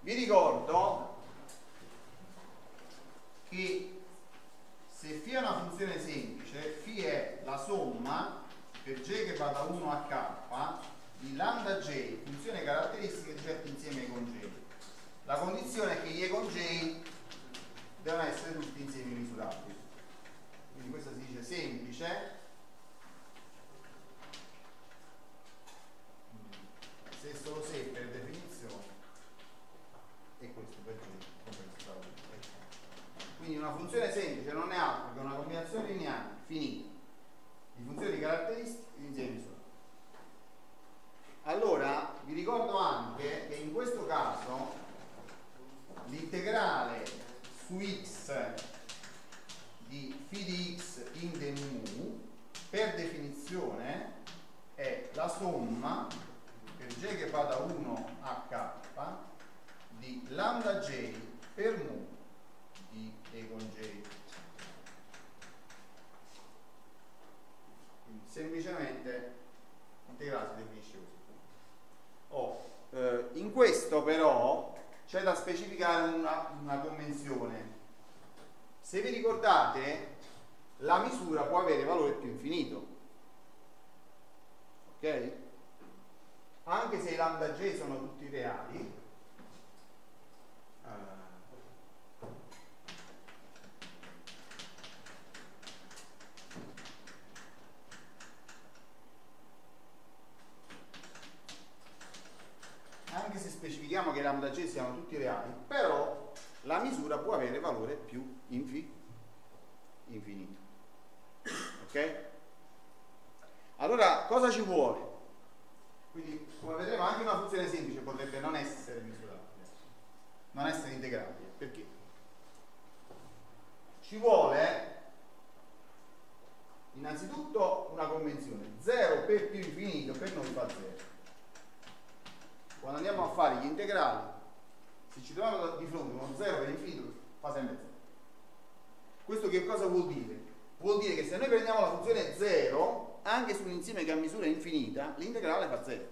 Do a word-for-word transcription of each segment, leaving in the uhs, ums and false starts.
Vi ricordo che se φ è una funzione semplice, φ è la somma per j che va da uno a k di lambda j, funzione caratteristica di certi insieme con j. La condizione è che y con j devono essere tutti insiemi misurabili. Quindi questo si dice semplice se solo se per definizione e questo per j. Quindi una funzione semplice non è altro che una combinazione lineare finita di funzioni caratteristiche di insiemi misurabili. Allora vi ricordo anche che in questo caso l'integrale su x di φ di x in de mu per definizione è la somma per j che va da uno a k di lambda j per mu di e con j. Quindi semplicemente l'integrale si definisce così. Oh, eh, in questo però c'è da specificare una, una convenzione. Se vi ricordate, la misura può avere valore più infinito, ok? Anche se i lambda j sono tutti reali, eh, anche se specifichiamo che i lambda j siano tutti reali, però la misura può avere valore più infi infinito. Ok? Allora cosa ci vuole? Quindi, come vedremo, anche una funzione semplice potrebbe non essere misurabile, non essere integrabile. Perché? Ci vuole innanzitutto una convenzione: zero per più infinito per noi fa zero. Quando andiamo a fare gli integrali, se ci troviamo di fronte a uno zero per infinito, fa sempre zero. Questo che cosa vuol dire? Vuol dire che se noi prendiamo la funzione zero, anche su un insieme che ha misura infinita, l'integrale fa zero.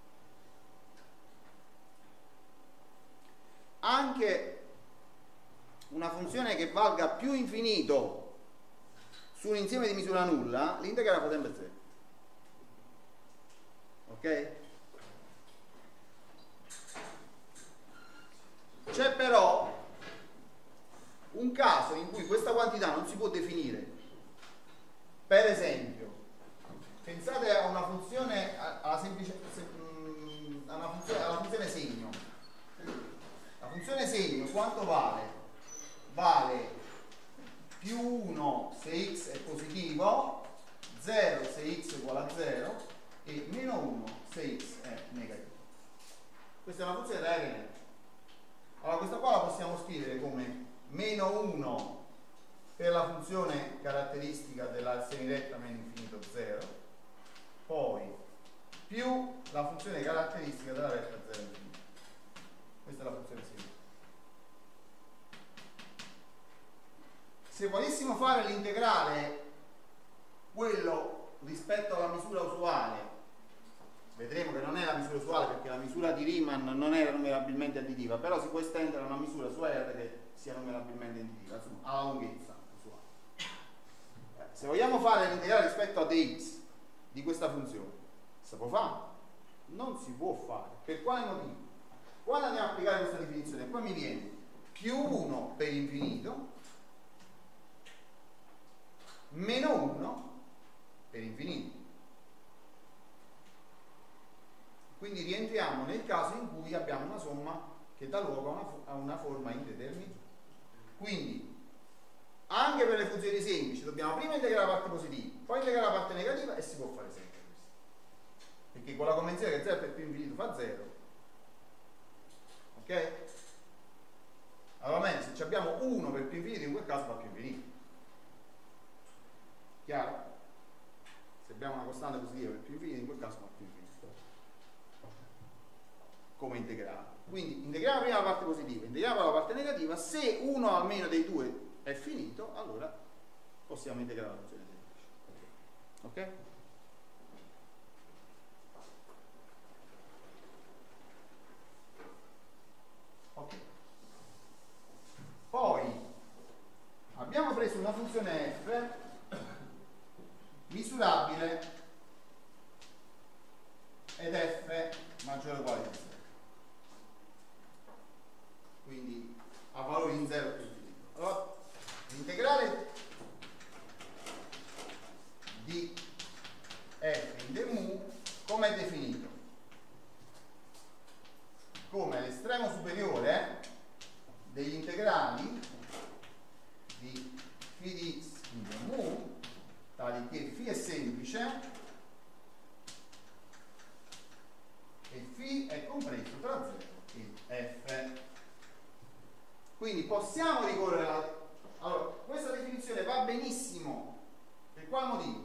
Anche una funzione che valga più infinito su un insieme di misura nulla, l'integrale fa sempre zero. Ok? C'è però un caso in cui questa quantità non si può definire. Per esempio, pensate a una funzione alla semplice a una funzione, alla funzione segno. La funzione segno quanto vale? Vale più uno se x è positivo, zero se x è uguale a zero e meno uno se x è negativo. Questa è una funzione reale e negativa. Allora questa qua la possiamo scrivere come meno uno per la funzione caratteristica della semiretta meno infinito zero, poi più la funzione caratteristica della retta zero infinito. Questa è la funzione semiretta. Se volessimo fare l'integrale quello rispetto alla misura usuale, vedremo che non è la misura usuale perché la misura di Riemann non era numerabilmente additiva, però si può estendere a una misura su R che sia numerabilmente additiva, insomma, alla lunghezza usuale. Eh, se vogliamo fare l'integrale rispetto a dx di questa funzione, si può fare? Non si può fare. Per quale motivo? Quando andiamo a applicare questa definizione, poi mi viene più uno per infinito meno uno per infinito. Quindi rientriamo nel caso in cui abbiamo una somma che dà luogo a una, a una forma indeterminata. Quindi, anche per le funzioni semplici, dobbiamo prima integrare la parte positiva, poi integrare la parte negativa e si può fare sempre questo. Perché con la convenzione che zero per più infinito fa zero. Ok? Allora, se abbiamo uno per più infinito, in quel caso fa più infinito. Chiaro? Se abbiamo una costante positiva per più infinito, in quel caso fa più infinito. Come integrale. Quindi integriamo prima la parte positiva, integriamo la parte negativa. Se uno almeno dei due è finito, allora possiamo integrare la funzione semplice. Ok? Ok? funzione f misurabile ed f maggiore o uguale a zero, quindi a valori in zero più infinito. Allora, l'integrale di f in d mu come è definito? Come l'estremo superiore degli integrali di φ di x in d mu, tali che φ è semplice e φ è compreso tra zero e f. Quindi possiamo ricorrere a... Allora, questa definizione va benissimo. Per quale motivo?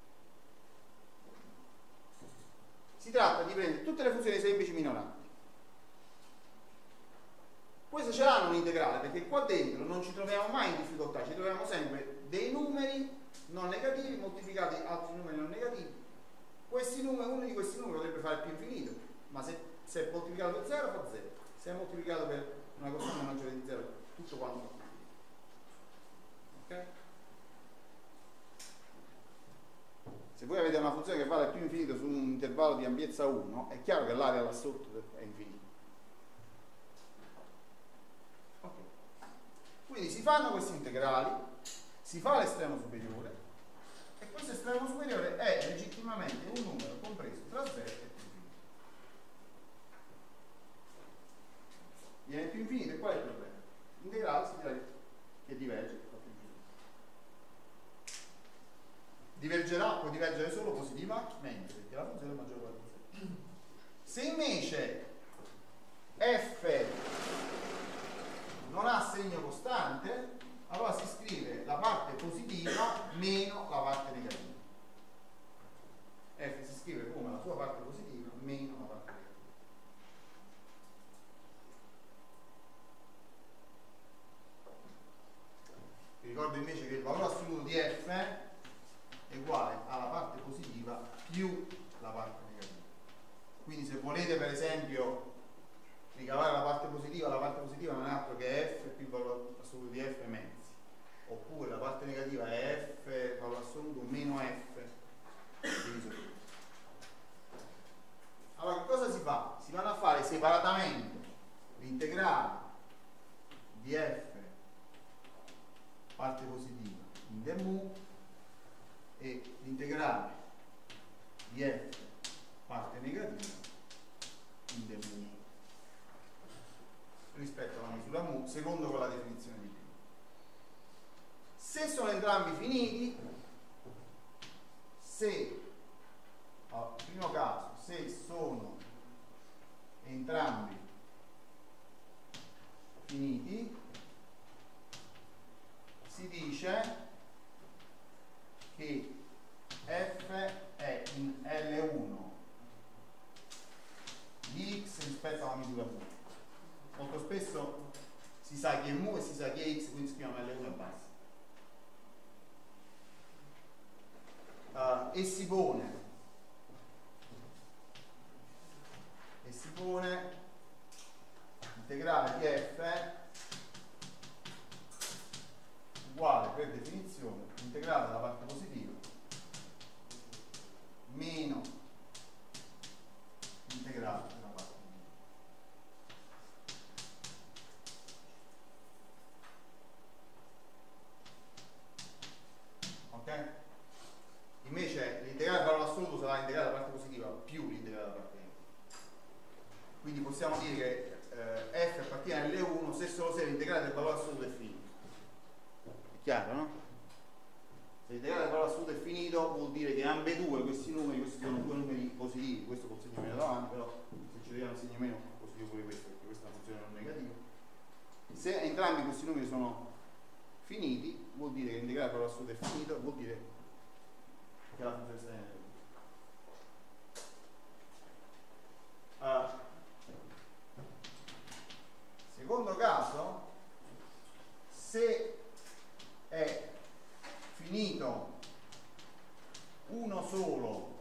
Si tratta di prendere tutte le funzioni semplici minoranti. Queste ce l'hanno un integrale, perché qua dentro non ci troviamo mai in difficoltà, ci troviamo sempre dei numeri non negativi moltiplicati altri numeri non negativi. Questi numeri, uno di questi numeri potrebbe fare più infinito, ma se, se è moltiplicato per zero fa zero, se è moltiplicato per una costante maggiore di zero, tutto quanto fa più. Ok? Se voi avete una funzione che vale più infinito su un intervallo di ampiezza uno, è chiaro che l'area là sotto è infinita. Okay. Quindi si fanno questi integrali, si fa l'estremo superiore e questo estremo superiore è legittimamente un numero compreso tra zero e più infinito. Viene più infinito e qual è il problema? L'integrale si dirà che diverge. Divergerà, può divergere solo positivamente perché la funzione è maggiore o uguale a zero. Se invece f non ha segno costante, allora si scrive la parte positiva meno la parte negativa. F si scrive come la sua parte positiva meno la parte negativa. Vi ricordo invece che il valore assoluto di f è uguale alla parte positiva più la parte negativa. Quindi se volete per esempio ricavare la parte positiva, la parte positiva non è altro che f più il valore assoluto di f mezzi, oppure la parte negativa è f valore assoluto meno f diviso per. Allora che cosa si fa? Si vanno a fare separatamente l'integrale di f parte positiva in d mu e l'integrale di f parte negativa in d mu rispetto alla misura mu secondo quella definizione di prima. Se sono entrambi finiti, se allora, primo caso, se sono entrambi finiti, si dice che f è in L uno di x rispetto alla misura mu. Molto spesso si sa che è mu e si sa che è x, quindi scriviamo L uno e basta. Uh, e si pone e si pone integrale di f uguale per definizione integrale della parte positiva meno integrale della parte negativa. Ok? Invece l'integrale del valore assoluto sarà l'integrale della parte positiva più l'integrale della parte negativa. Quindi possiamo dire che eh, f appartiene a L uno se solo se l'integrale del valore assoluto è finito. Chiaro, no? Se l'integrale del valore assoluto è finito vuol dire che ambedue questi numeri, questi sono due numeri positivi, questo col segno meno davanti, però se ci vediamo il segno meno positivo pure questo, perché questa è una funzione non negativa. Se entrambi questi numeri sono finiti, vuol dire che l'integrale del valore assoluto è finito, vuol dire che la funzione sta negativa. Uh, secondo caso, se è finito uno solo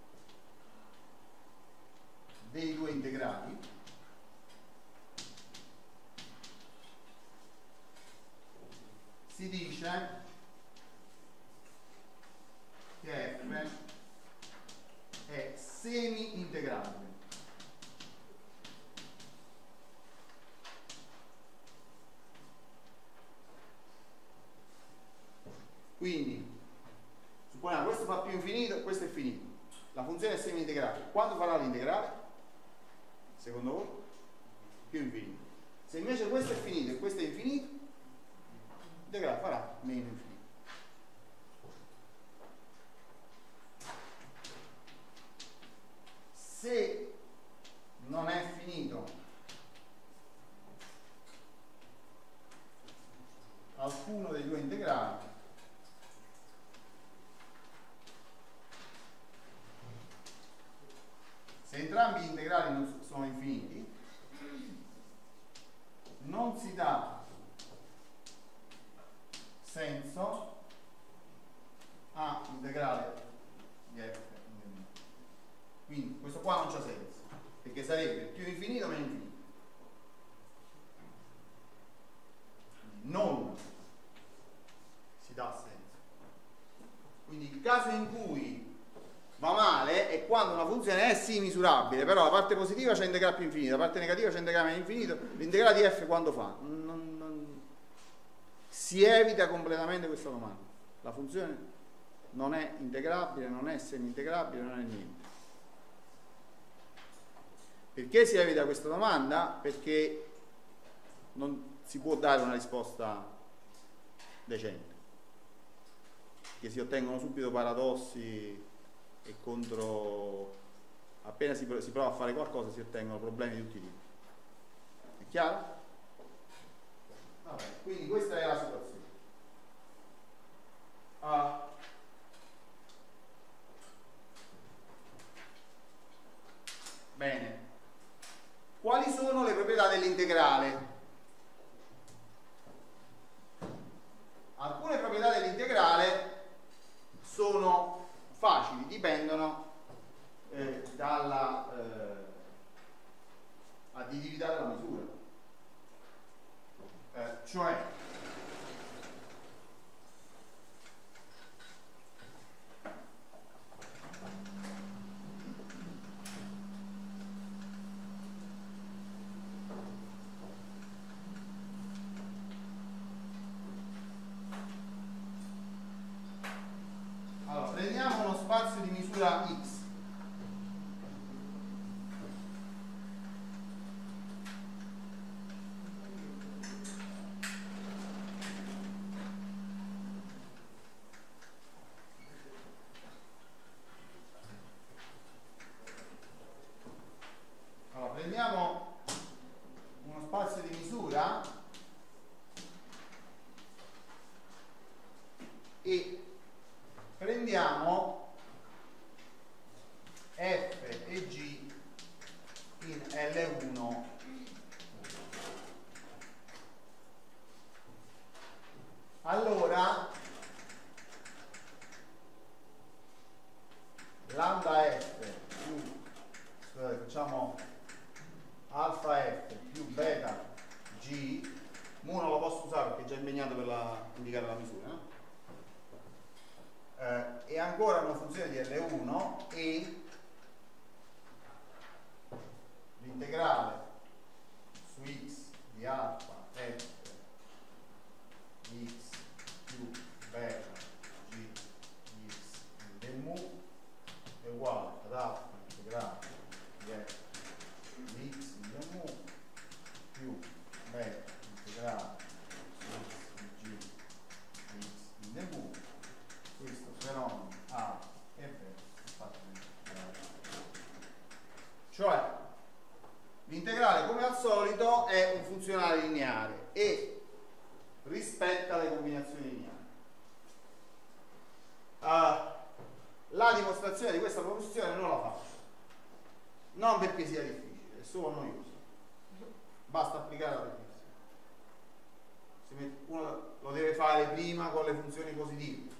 dei due integrali, si dice semi-integrabile. Quindi supponiamo questo fa più infinito, questo è finito, la funzione è semi-integrabile. Quando farà l'integrale? Secondo voi? Più infinito. Se invece questo è finito e questo è infinito, l'integrale farà meno infinito. Se non è finito alcuno dei due integrali, se entrambi gli integrali non sono infiniti, non si dà senso a integrale di f. Quindi questo qua non c'ha senso, perché sarebbe più infinito o meno infinito. Non si dà senso. Quindi il caso in cui va male è quando una funzione è sì misurabile, però la parte positiva c'è integrale più infinito, la parte negativa c'è integrale meno infinito. L'integrale di f quando fa? Non, non, si evita completamente questa domanda. La funzione non è integrabile, non è semi-integrabile, non è niente. Perché si evita questa domanda? Perché non si può dare una risposta decente, che si ottengono subito paradossi e contro, appena si, si prova a fare qualcosa si ottengono problemi di tutti i tipi. È chiaro? Vabbè, quindi questa è la situazione. Uh, bene. Quali sono le proprietà dell'integrale? Alcune proprietà dell'integrale sono facili, dipendono eh, dalla eh, additività della misura. Eh, cioè, prendiamo uno spazio di misura x. Allora, prendiamo uno spazio di misura e prendiamo f e g in L uno allora lambda f più, scusate, facciamo alfa f più beta g, mu non lo posso usare perché è già impegnato per la, indicare la misura, no? Eh, è ancora una funzione di L uno e l'integrale su x di alfa f di x più beta g di x del mu è uguale ad alfa integrale di f di x del mu più beta integrale su x di g di x del mu. Questo fenomeno A e B è fatto integrale. Cioè, l'integrale come al solito è un funzionale lineare e rispetta le combinazioni lineari. Uh, la dimostrazione di questa proposizione non la faccio, non perché sia difficile, è solo noioso. Basta applicare la definizione. Uno lo deve fare prima con le funzioni positive,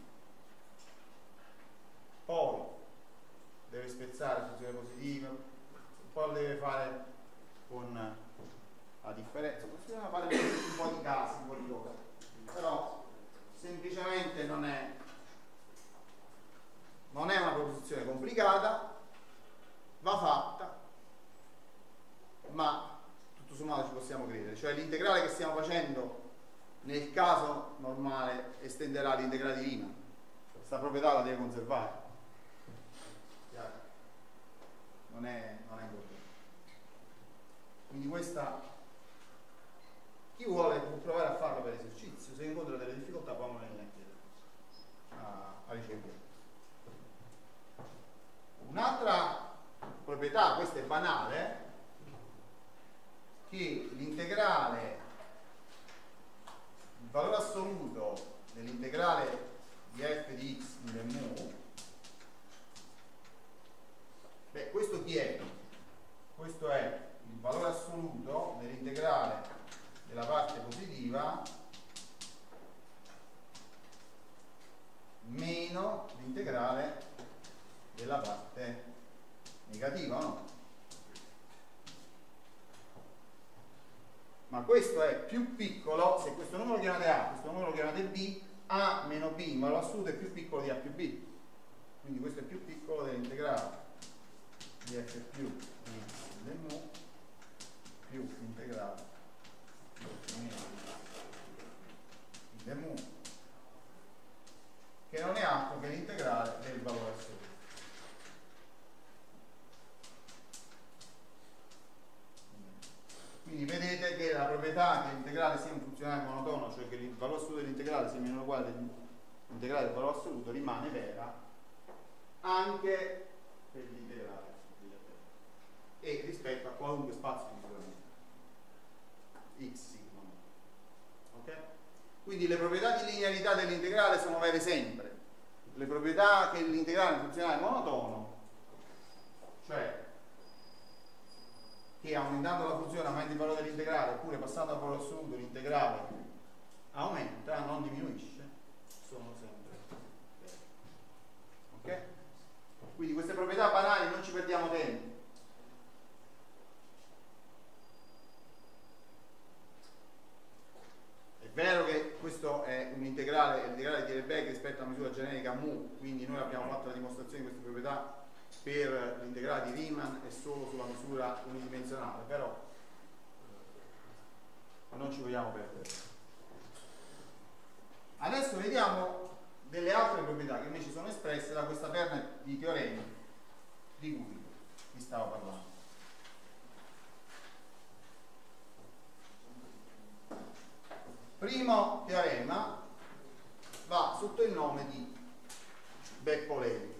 poi deve spezzare funzione positiva, poi lo deve fare con la differenza. Possiamo fare un po' di casi, un po' di cose, però semplicemente non è non è una proposizione complicata cioè l'integrale che stiamo facendo nel caso normale estenderà l'integrale di Riemann. Questa proprietà la deve conservare. Chiaro? Non è, non è un problema. Quindi questa, chi vuole può provare a farlo per esercizio, se incontra delle difficoltà poi me le chiede a, a ricevere. Un'altra proprietà, questa è banale, che l'integrale, il valore assoluto dell'integrale di f di x in mu, beh, questo chi è? Questo è il valore assoluto dell'integrale della parte positiva meno l'integrale della parte negativa, no? Ma questo è più piccolo, se questo numero lo chiamate A, questo numero lo chiamate B, A meno B, ma lo assoluto è più piccolo di A più B. Quindi questo è più piccolo dell'integrale di f più di x del mu più l'integrale di del mu, che non è altro che l'integrale del valore assoluto. Quindi vedete che la proprietà che l'integrale sia un funzionale monotono, cioè che il valore assoluto dell'integrale sia meno uguale all'integrale del valore assoluto, rimane vera anche per l'integrale e rispetto a qualunque spazio di misuramento x sigma. Ok? Quindi le proprietà di linearità dell'integrale sono vere sempre. Le proprietà che l'integrale è un funzionale monotono, cioè che aumentando la funzione aumenta il valore dell'integrale, oppure passando al valore assoluto l'integrale aumenta, non diminuisce, sono sempre vere. Ok? Quindi queste proprietà banali non ci perdiamo tempo. È vero che questo è un integrale, l'integrale di Lebesgue rispetto alla misura generica mu, quindi noi abbiamo fatto la dimostrazione di queste proprietà per l'integrale di Riemann e solo sulla misura unidimensionale, però non ci vogliamo perdere. Adesso vediamo delle altre proprietà che invece sono espresse da questa terna di teoremi di cui vi stavo parlando. Primo teorema va sotto il nome di Beppo-Levi.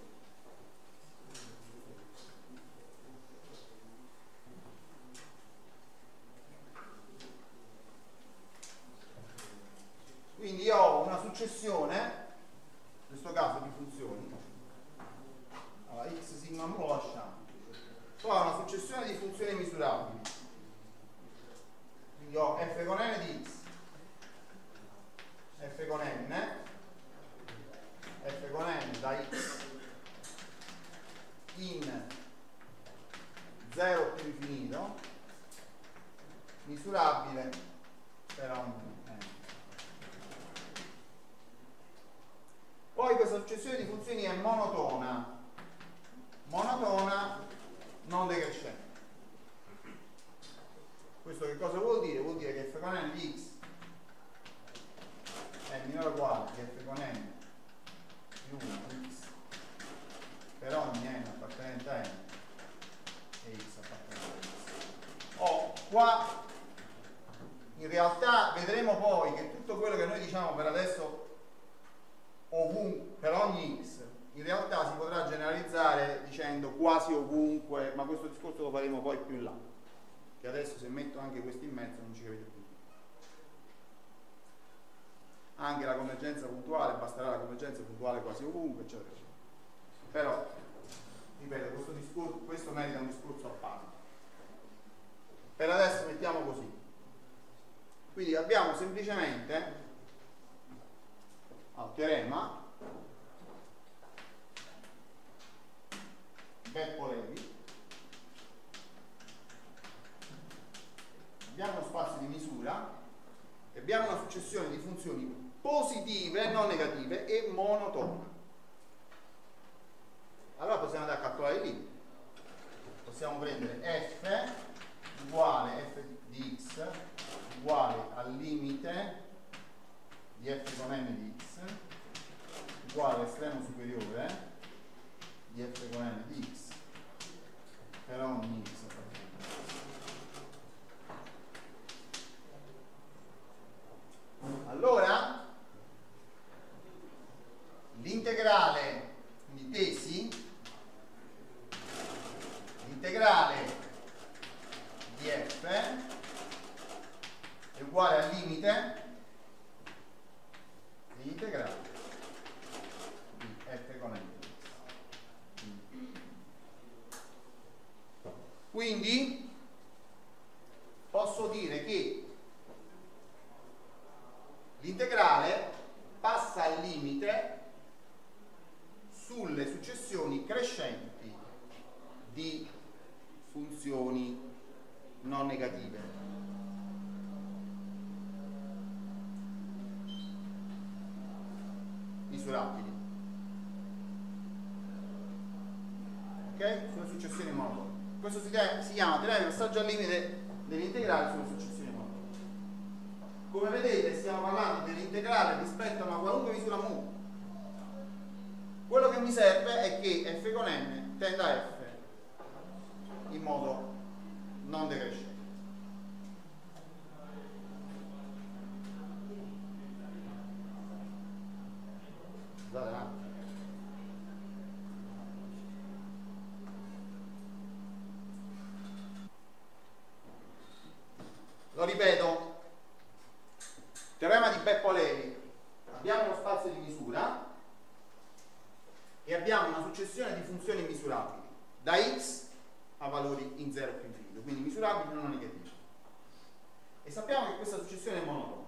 Quindi io ho una successione, in questo caso di funzioni, allora, x sigma mu lo lasciamo, poi ho una successione di funzioni misurabili, quindi ho f con n di x, f con n, f con n da x in zero più infinito, misurabile per ogni n. Poi questa successione di funzioni è monotona, monotona non decrescente. Questo che cosa vuol dire? Vuol dire che f con n di x è minore o uguale che f con n più uno x per ogni n appartenente a n e x appartenente a x. Oh, qua in realtà vedremo poi che tutto quello che noi diciamo per adesso ovunque, per ogni x, in realtà si potrà generalizzare dicendo quasi ovunque, ma questo discorso lo faremo poi più in là, che adesso se metto anche questi in mezzo non ci capite più. Anche la convergenza puntuale, basterà la convergenza puntuale quasi ovunque, eccetera, eccetera. Però, ripeto, questo, discorso, questo merita un discorso a parte. Per adesso mettiamo così. Quindi abbiamo semplicemente al teorema Beppo-Levi, abbiamo uno spazio di misura e abbiamo una successione di funzioni positive, non negative e monotone. Allora possiamo andare a calcolare i limiti. Possiamo prendere f uguale f di x uguale al limite di f con n di x uguale all'estremo superiore di f con n di x per ogni x. Allora l'integrale, quindi tesi, l'integrale di f è uguale al limite dell'integrale di f con n di x. Quindi posso dire che l'integrale passa al limite sulle successioni crescenti di funzioni non negative. Misurabili. Ok? Sulle successioni monotone. Questo si, si chiama teorema di passaggio al limite dell'integrale sulle successioni monotone. Come vedete stiamo parlando dell'integrale rispetto a una qualunque misura mu. Quello che mi serve è che f con n tenda a f in modo non decrescente. Scusate un attimo. Lo ripeto, teorema di Beppo-Levi. Abbiamo uno spazio di misura e abbiamo una successione di funzioni misurabili da x a valori in zero più infinito, quindi misurabili non negativi. E sappiamo che questa successione è monotona,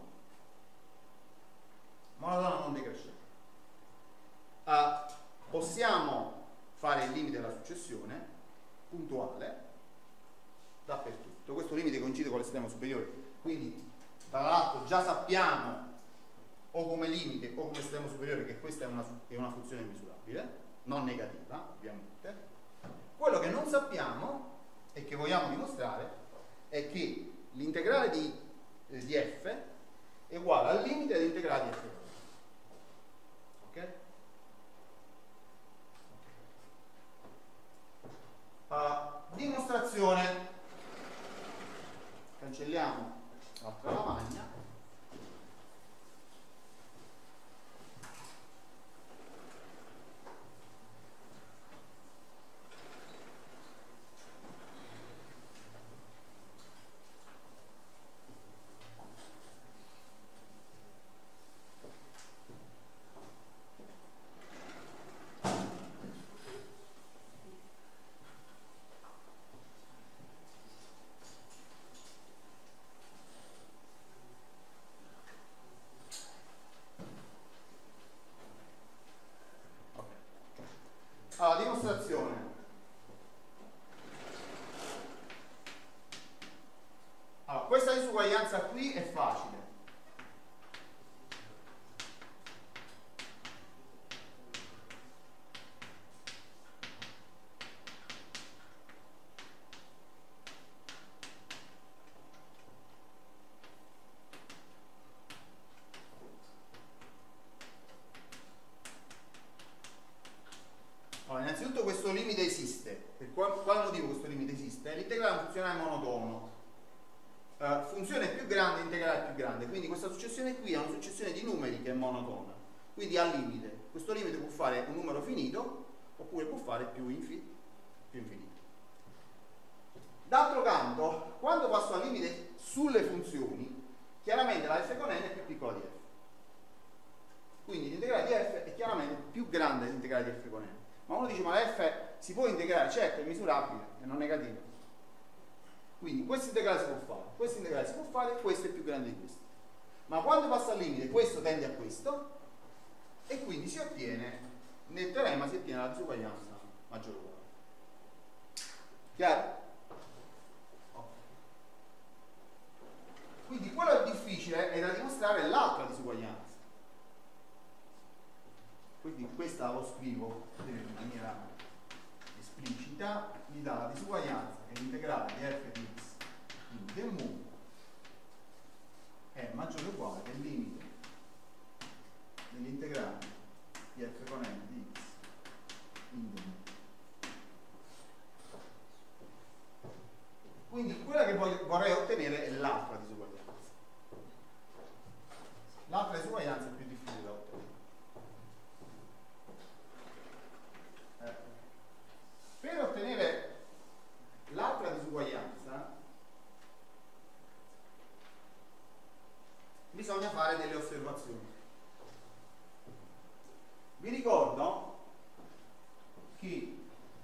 monotona non decrescente. Uh, possiamo fare il limite della successione puntuale dappertutto. Questo limite coincide con l'estremo superiore, quindi tra l'altro già sappiamo o come limite o come estremo superiore che questa è una, è una funzione misurabile, non negativa ovviamente. Quello che non sappiamo e che vogliamo dimostrare è che l'integrale di, eh, di f è uguale al limite dell'integrale di f. Ok? Uh, dimostrazione. Cancelliamo l'altra lavagna. Allora, dimostrazione. Allora, questa disuguaglianza qui è facile. Allora, innanzitutto questo limite esiste. Per quale, quale motivo questo limite esiste? L'integrale funzionale monotono. Uh, funzione più grande, integrale più grande. Quindi questa successione qui è una successione di numeri che è monotona. Quindi ha limite. Questo limite può fare un numero finito oppure può fare più, infi più infinito. D'altro canto, quando passo al limite sulle funzioni, chiaramente la f con n è più piccola di f. Quindi l'integrale di f è chiaramente più grande dell'integrale di f con n. Ma uno dice, ma la f si può integrare? Certo, è misurabile, è non negativa. Quindi questo integrale si può fare, questo integrale si può fare, questo è più grande di questo. Ma quando passa al limite, questo tende a questo, e quindi si ottiene, nel teorema si ottiene la disuguaglianza maggiore o uguale. Chiaro? Okay. Quindi quello difficile è da dimostrare l'altra disuguaglianza. Quindi questa lo scrivo in maniera esplicita, mi dà la disuguaglianza che l'integrale di f di x in del mu vorrei ottenere è l'altra disuguaglianza. L'altra disuguaglianza è più difficile da ottenere. Eh. Per ottenere l'altra disuguaglianza bisogna fare delle osservazioni. Vi ricordo che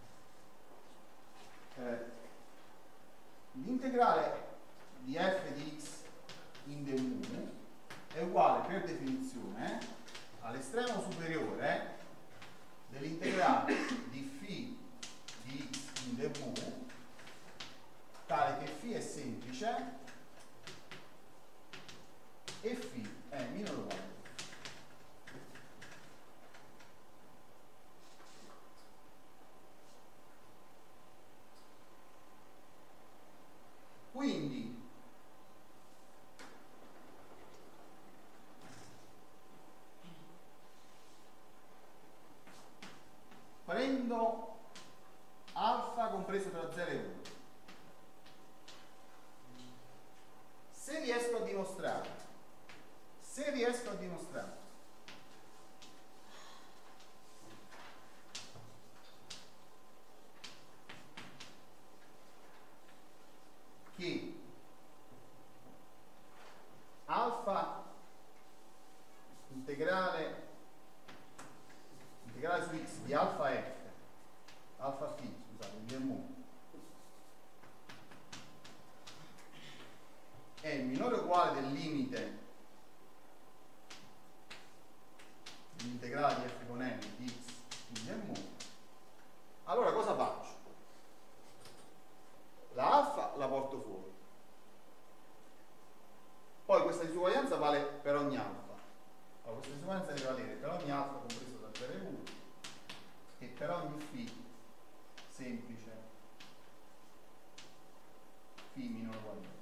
eh, l'integrale di f di x in d mu è uguale per definizione all'estremo superiore dell'integrale di φ di x in d mu, tale che φ è semplice e φ è minore o uguale. Quindi prendo alfa compreso tra zero e uno. Se riesco a dimostrare, se riesco a dimostrare che alfa integrale integrale su x di alfa f alfa φ, scusate, di mu è minore o uguale del limite dell'integrale di f con n di x di mu, allora cosa faccio? La alfa la porto fuori, poi questa disuguaglianza vale per ogni alfa, allora questa disuguaglianza deve valere per ogni alfa compreso tra zero e uno e per ogni φ semplice φ minore o uguale a uno.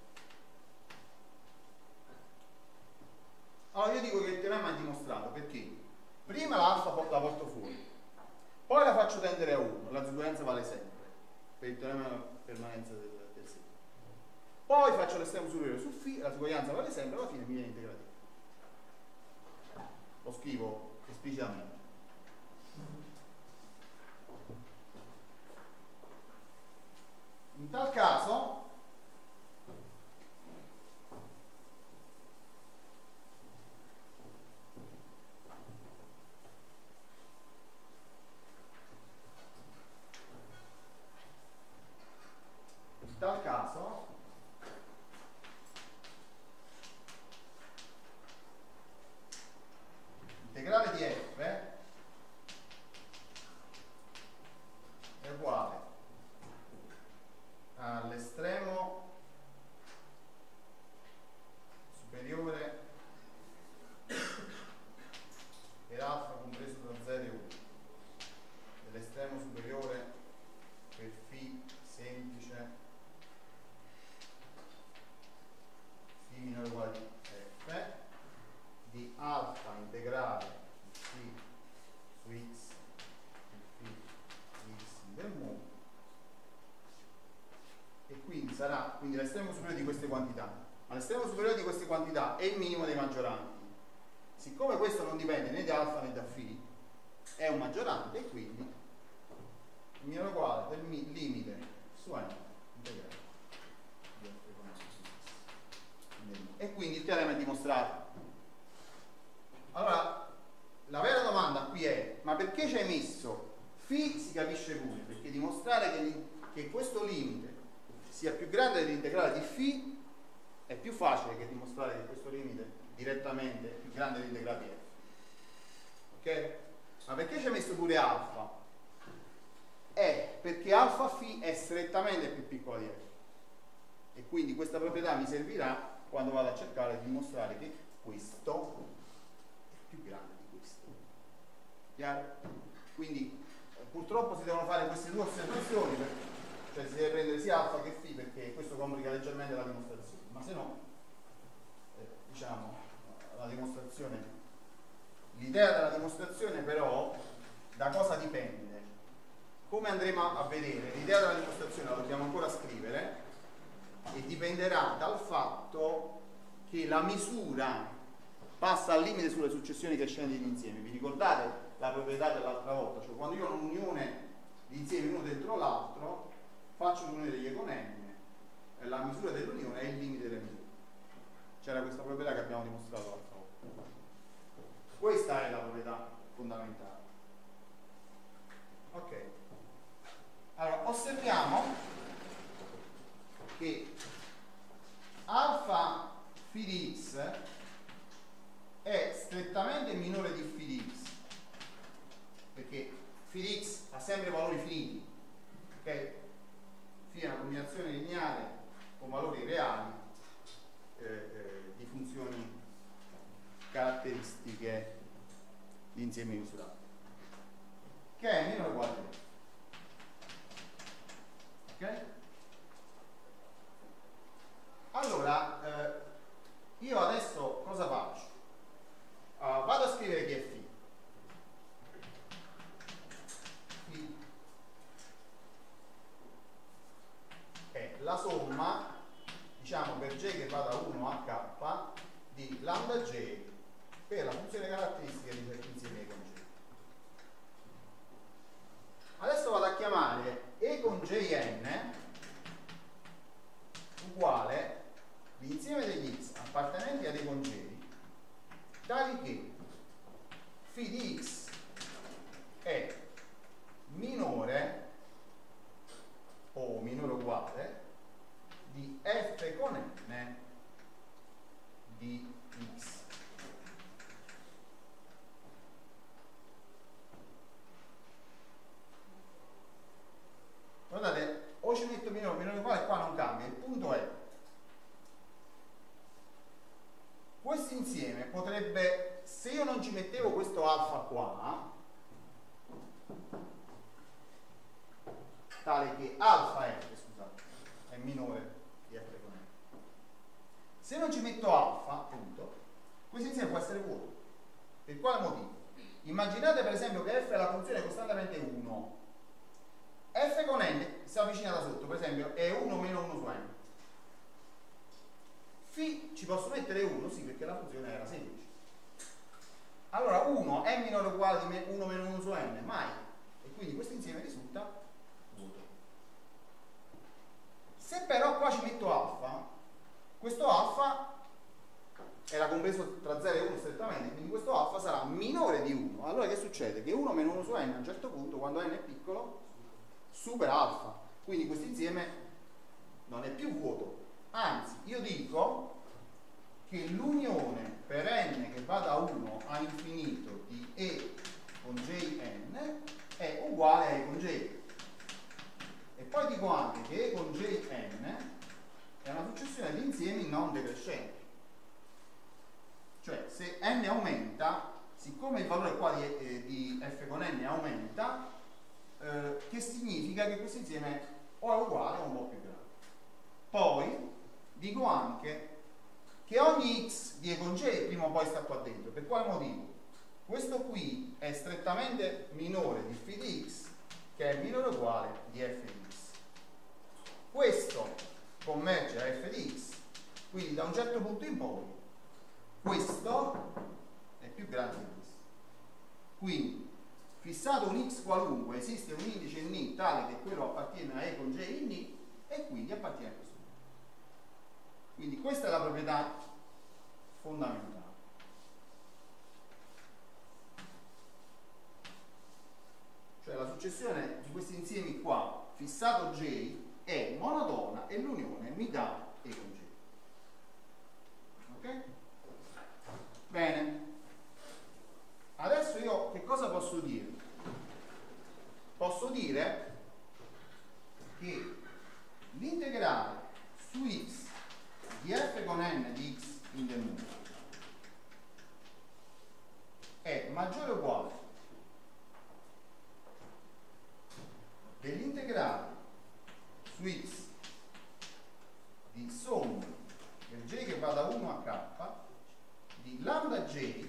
Allora io dico che il teorema è dimostrato perché prima l'alfa la porto fuori, poi la faccio tendere a uno, la disuguaglianza vale sempre per il teorema della permanenza del, del segno. Poi faccio l'estremo superiore su φ, la disuguaglianza vale sempre, alla fine mi viene integrativo. Lo scrivo esplicitamente. In tal caso in tal caso integrale di f è uguale all'estremo superiore per alfa compreso tra zero e uno dell'estremo superiore per φ semplice φ minore o uguale di f di alfa integrale di φ su x di φ di x del mu, e quindi sarà quindi l'estremo superiore di queste quantità, ma l'estremo superiore di queste quantità è il minimo dei maggioranti. Siccome questo non dipende né da alfa né da φ, è un maggiorante e quindi il minore o uguale del mi, limite su n integrale di f con x, e quindi il teorema è dimostrato. Allora la vera domanda qui è: ma perché ci hai messo φ? Si capisce pure, perché dimostrare che, che questo limite sia più grande dell'integrale di φ è più facile che dimostrare che questo limite direttamente è più grande dell'integrale di f. Ok? Ma perché ci hai messo pure alfa? È perché alfa φ è strettamente più piccola di f, e quindi questa proprietà mi servirà quando vado a cercare di dimostrare che questo è più grande di questo. Chiaro? Quindi purtroppo si devono fare queste due osservazioni, per, cioè si deve prendere sia alfa che φ, perché questo complica leggermente la dimostrazione, ma se no eh, diciamo la dimostrazione, l'idea della dimostrazione però da cosa dipende? Come andremo a vedere, l'idea della dimostrazione la dobbiamo ancora scrivere, e e dipenderà dal fatto che la misura passa al limite sulle successioni crescenti di insiemi. Vi ricordate la proprietà dell'altra volta? Cioè quando io ho un'unione di insiemi uno dentro l'altro, faccio l'unione degli E con N e la misura dell'unione è il limite delle misure. C'era questa proprietà che abbiamo dimostrato l'altra volta. Questa è la proprietà fondamentale. Ok. Allora, osserviamo che alfa phi di x è strettamente minore di phi di x, perché phi di x ha sempre valori finiti, ok? Phi è una combinazione lineare con valori reali eh, eh, di funzioni caratteristiche di insiemi misurati, che è minore o uguale a f. Ok? Allora, eh, io adesso cosa faccio? Uh, vado a scrivere che è φ. Φ è la somma, diciamo, per j che va da uno a k di lambda j per la funzione caratteristica di certi insiemi E con j. Adesso vado a chiamare E con jn uguale l'insieme degli x appartenenti ad E con j tali che φ di x è minore o minore o uguale di f con n di x. Guardate, o ci metto minore o minore o uguale, qua non cambia. Il punto è, questo insieme potrebbe, se io non ci mettevo questo alfa qua, tale che alfa f, scusate, è minore di f con n. Se non ci metto alfa, appunto, questo insieme può essere vuoto. Per quale motivo? Immaginate per esempio che f è la funzione costantemente uno. F con n si avvicina da sotto, per esempio è uno meno uno su n. Φ ci posso mettere uno, sì, perché la funzione era semplice. Allora uno è minore o uguale di uno meno uno su n? Mai. E quindi questo insieme risulta vuoto. Se però qua ci metto alfa, questo alfa era compreso tra zero e uno strettamente, quindi questo alfa sarà minore di uno. Allora che succede? Che uno meno uno su n a un certo punto, quando n è piccolo, supera alfa. Quindi questo insieme non è più vuoto. Anzi, io dico che l'unione per n che va da uno a infinito di E con jn è uguale a E con j. E poi dico anche che E con jn è una successione di insiemi non decrescenti. Cioè, se n aumenta, siccome il valore qua di, eh, di f con n aumenta, eh, che significa che questo insieme o è uguale o un po' più grande. Poi dico anche che ogni x di E con j prima o poi sta qua dentro. Per quale motivo? Questo qui è strettamente minore di φ di x, che è minore o uguale di f di x. Questo converge a f di x, quindi da un certo punto in poi questo è più grande di questo. Quindi, fissato un x qualunque, esiste un indice in I tale che quello appartiene a E con j in I e quindi appartiene a questo. Quindi questa è la proprietà fondamentale. Cioè la successione di questi insiemi qua, fissato j, è monotona e l'unione mi dà E con j. Ok? Bene. Adesso io che cosa posso dire? Posso dire che l'integrale su x di f con n di x in del mondo è maggiore o uguale dell'integrale su x di somma del j che va da uno a k di lambda j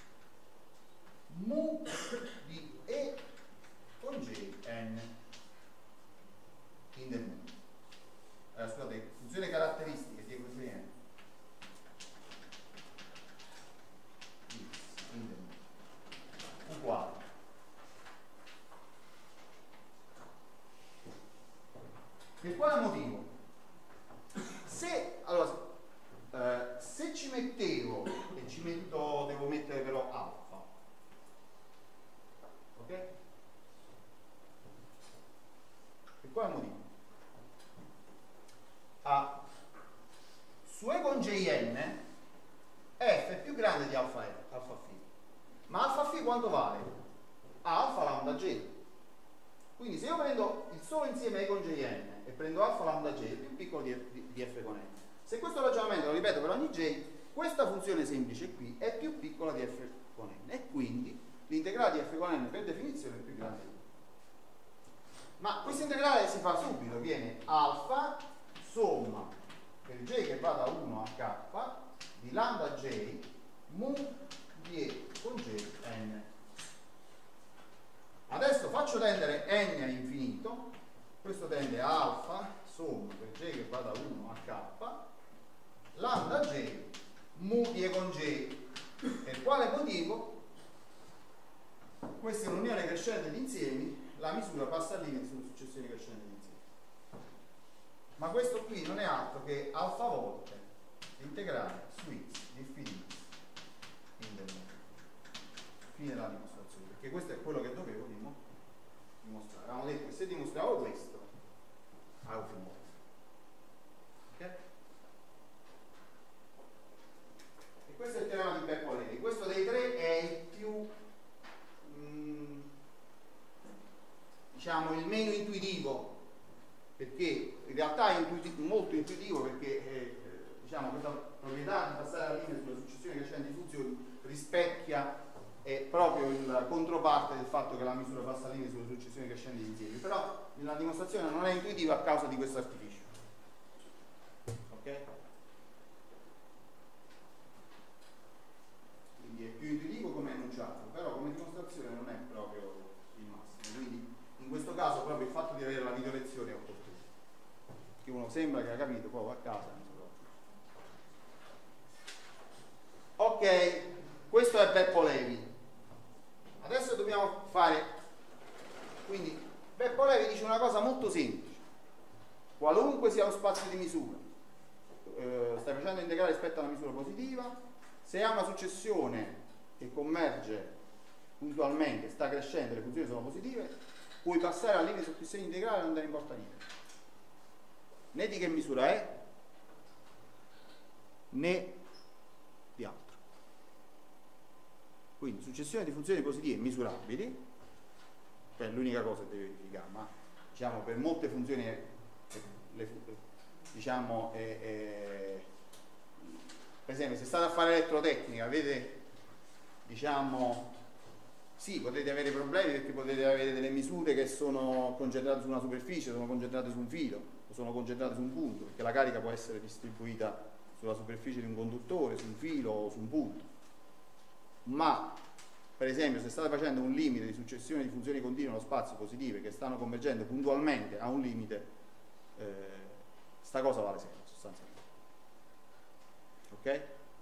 mu di E con jn in del mondo. Allora, scusate, funzione caratteristica Se, allora, eh, se ci mettevo, e ci metto, devo mettere però alfa, ok? Per quale motivo? Ah, su E con J N F è più grande di alfa, F, alfa φ, ma alfa φ quanto vale? Alfa lambda J. Quindi se io prendo il solo insieme E con J N e prendo alfa lambda J è più piccolo di, di, di F con N. Se questo ragionamento lo ripeto per ogni J, questa funzione semplice qui è più piccola di F con N e quindi l'integrale di F con N per definizione è più grande di. Ma questo integrale si fa subito, viene alfa somma per J che va da uno a K di lambda J mu di E con J N. Adesso faccio tendere N a infinito, questo tende a alfa somma per J che va da uno a K lambda J mu di E con J. Per quale motivo? Questa è un'unione crescente di insiemi, la misura passa al limite sulle successioni crescenti di insiemi. Ma questo qui non è altro che alfa volte l'integrale su x di phi di x in del mondo. Fine della dimostrazione, perché questo è quello che dovevo dimostrare. Avevamo detto che se dimostravo questo avevo finito. Ok? E questo è il teorema di Beppo-Levi. Questo dei tre è il più mh, diciamo il meno intuitivo, perché in realtà è intuitivo, molto intuitivo, perché eh, diciamo questa proprietà di passare alla linea sulla successione crescente di funzioni rispecchia è proprio il controparte del fatto che la misura passa alla linea sulle successioni crescenti di insiemi, però la dimostrazione non è intuitiva a causa di questo artificio. Ok? Quindi è più intuitivo come enunciato, però come dimostrazione non è proprio il massimo. Quindi in questo caso proprio il fatto di avere la video lezione è opportuno, che uno sembra che ha capito, poi va a casa. Ok, questo è Beppo-Levi. Adesso dobbiamo fare, quindi Beppo-Levi dice una cosa molto semplice: qualunque sia lo spazio di misura, eh, stai facendo integrale rispetto alla misura positiva, se ha una successione che converge puntualmente, sta crescendo, le funzioni sono positive, puoi passare alla linea di successione integrale, non te ne importa niente, né di che misura è né di altro. Quindi successione di funzioni positive misurabili, che è l'unica cosa che devi verificare, ma diciamo per molte funzioni è, le, diciamo è, è, per esempio se state a fare elettrotecnica avete, diciamo, sì, potete avere problemi perché potete avere delle misure che sono concentrate su una superficie, sono concentrate su un filo o sono concentrate su un punto, perché la carica può essere distribuita sulla superficie di un conduttore, su un filo o su un punto. Ma per esempio se state facendo un limite di successione di funzioni continue nello spazio positive che stanno convergendo puntualmente a un limite, eh, sta cosa vale sempre sostanzialmente. Ok?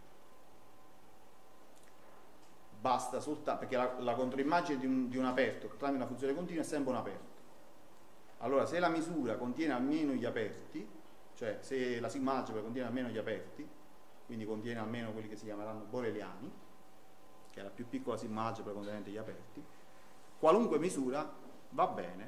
Basta soltanto, perché la, la controimmagine di un, di un aperto tramite una funzione continua è sempre un aperto. Allora se la misura contiene almeno gli aperti, cioè se la sigma algebra contiene almeno gli aperti, quindi contiene almeno quelli che si chiameranno boreliani, che è la più piccola sigma algebra contenente gli aperti, qualunque misura va bene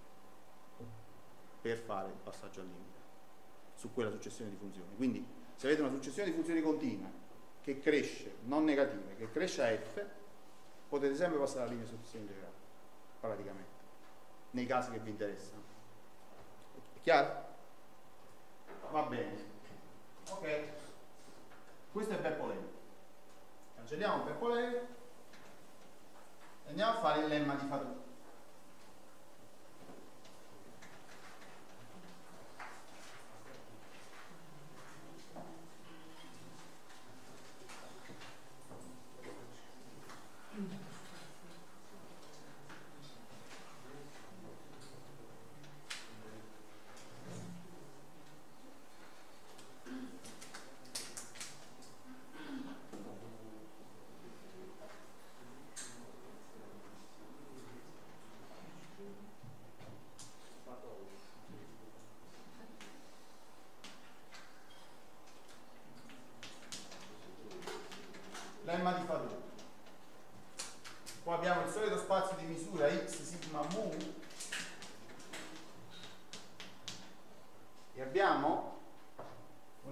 per fare il passaggio al limite su quella successione di funzioni. Quindi se avete una successione di funzioni continue che cresce, non negative, che cresce a f, potete sempre passare alla linea di successione integrale, praticamente, nei casi che vi interessano. È chiaro? Va bene. Ok. Questo è Beppo-Levi. Cancelliamo Beppo-Levi e andiamo a fare il lemma di Fatou.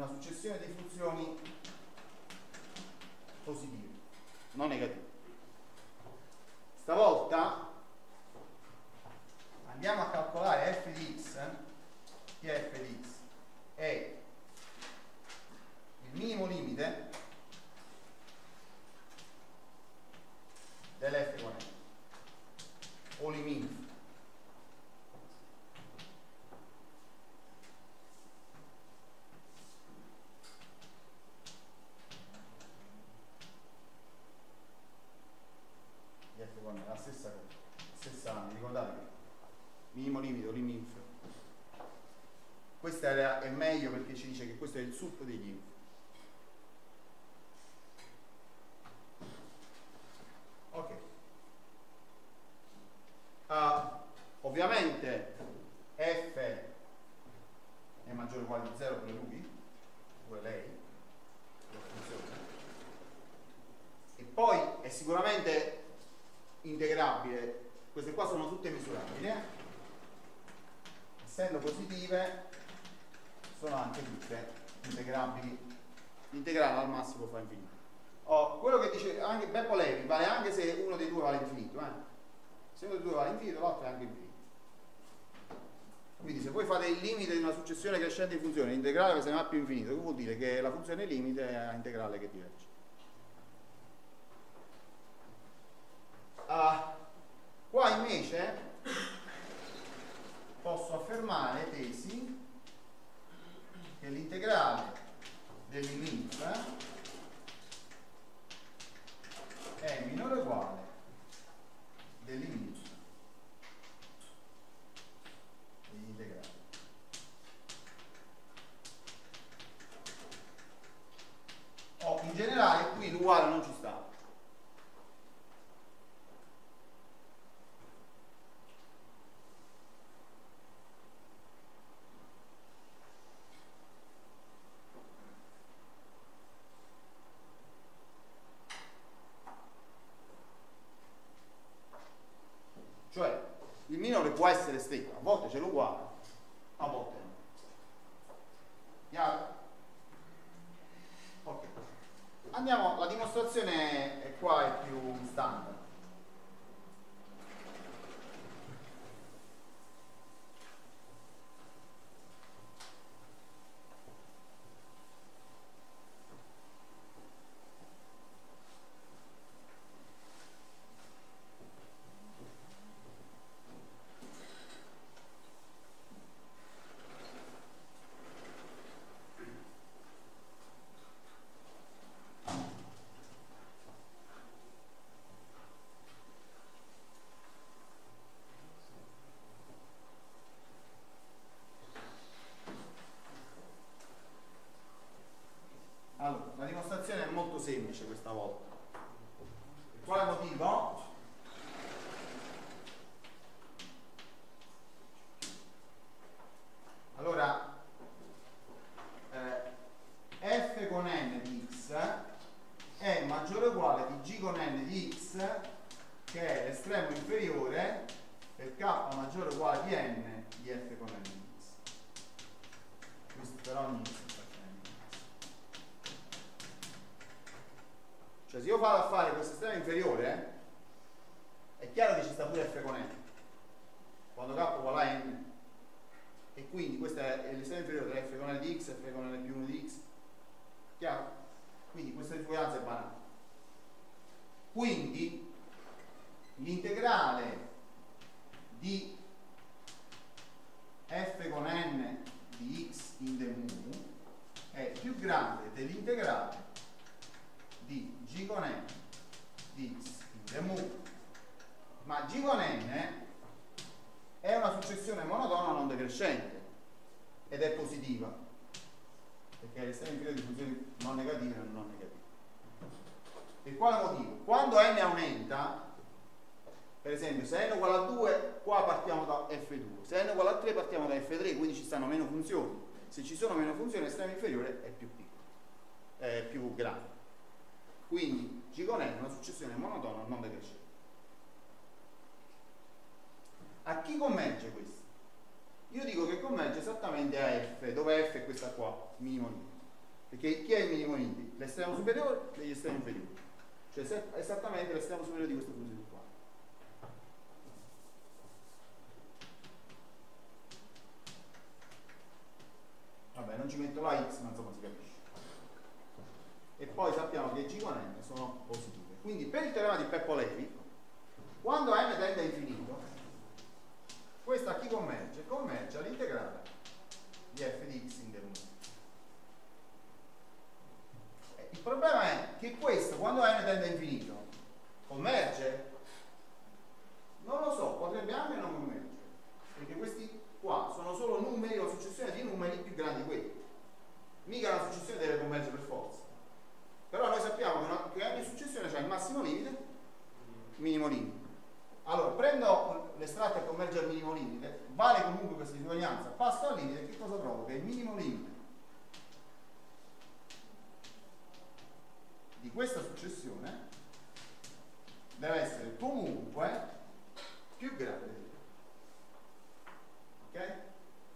una successione di funzioni positive, non negative. Stavolta andiamo a calcolare f di x, che f di x è il minimo limite dell'f con n, o liminf. Di f con n, la stessa cosa, la stessa, mi ricordate? Minimo limite o liminf. Questa è, è meglio perché ci dice che questo è il sup degli inf. Ok. Uh, ovviamente f è maggiore o uguale di zero per lui, pure lei, la funzione. E poi è sicuramente integrabile. Queste qua sono tutte misurabili, eh? Essendo positive sono anche tutte integrabili. L'integrale al massimo fa infinito. Oh, quello che dice anche Beppo Levi vale anche se uno dei due vale infinito, eh? Se uno dei due vale infinito, l'altro è anche infinito. Quindi se voi fate il limite di una successione crescente di funzioni, l'integrale se ne va più infinito, che vuol dire che la funzione limite è a integrale che diverge. Ah, qua invece posso affermare tesi che l'integrale dell'inf è minore o uguale dell'inf degli integrali. Oh, in generale qui l'uguale non ci sta. Cioè il minore può essere stretto, a volte c'è l'uguale, a volte no. Chiaro? Ok. Andiamo, la dimostrazione è qua, è più standard. Allora, la dimostrazione è molto semplice questa volta. Per quale motivo? Allora, eh, f con n di x è maggiore o uguale di g con n di x, che è l'estremo inferiore per k maggiore o uguale di n di f con n di x. Questo per ogni x. Cioè se io vado a fare questo estremo inferiore, eh, è chiaro che ci sta pure f con n, quando k uguale a n, e quindi questo è l'estremo inferiore tra f con n di x e f con n più uno di x, chiaro? Quindi questa esueranza è banale. Quindi l'integrale di f con n di x in the mu è più grande dell'integrale di g con n di x in the mu, ma g con n è una successione monotona non decrescente ed è positiva perché è l'estremo inferiore di funzioni non negative e non negative. Per quale motivo? Quando n aumenta, per esempio se n è uguale a due, qua partiamo da f due, se n è uguale a tre partiamo da f tre, quindi ci stanno meno funzioni. Se ci sono meno funzioni, l'estremo inferiore è più piccolo, è più grande. Quindi g con n è una successione monotona non decrescente. A chi converge questo? Io dico che converge esattamente a f, dove f è questa qua, minimo limite. Perché chi è il minimo limite? L'estremo superiore degli estremi inferiori. Cioè esattamente l'estremo superiore di questa funzione qua. Vabbè, non ci metto la x, ma insomma si capisce. E poi sappiamo che g con n sono positive. Quindi per il teorema di Peppo-Levi, quando n tende a infinito, questa a chi converge? Converge all'integrale di f di x inter uno. Il problema è che questo, quando n tende a infinito, converge? Non lo so, potrebbe anche non convergere, perché questi qua sono solo numeri o successione di numeri più grandi di quelli. Mica una successione deve convergere per forza. Però noi sappiamo che, una, che ogni successione c'ha il massimo limite, il minimo limite. Allora, prendo l'estratto e converge al minimo limite, vale comunque questa disuguaglianza, passo al limite, che cosa trovo? Che il minimo limite di questa successione deve essere comunque più grande di quello. Ok?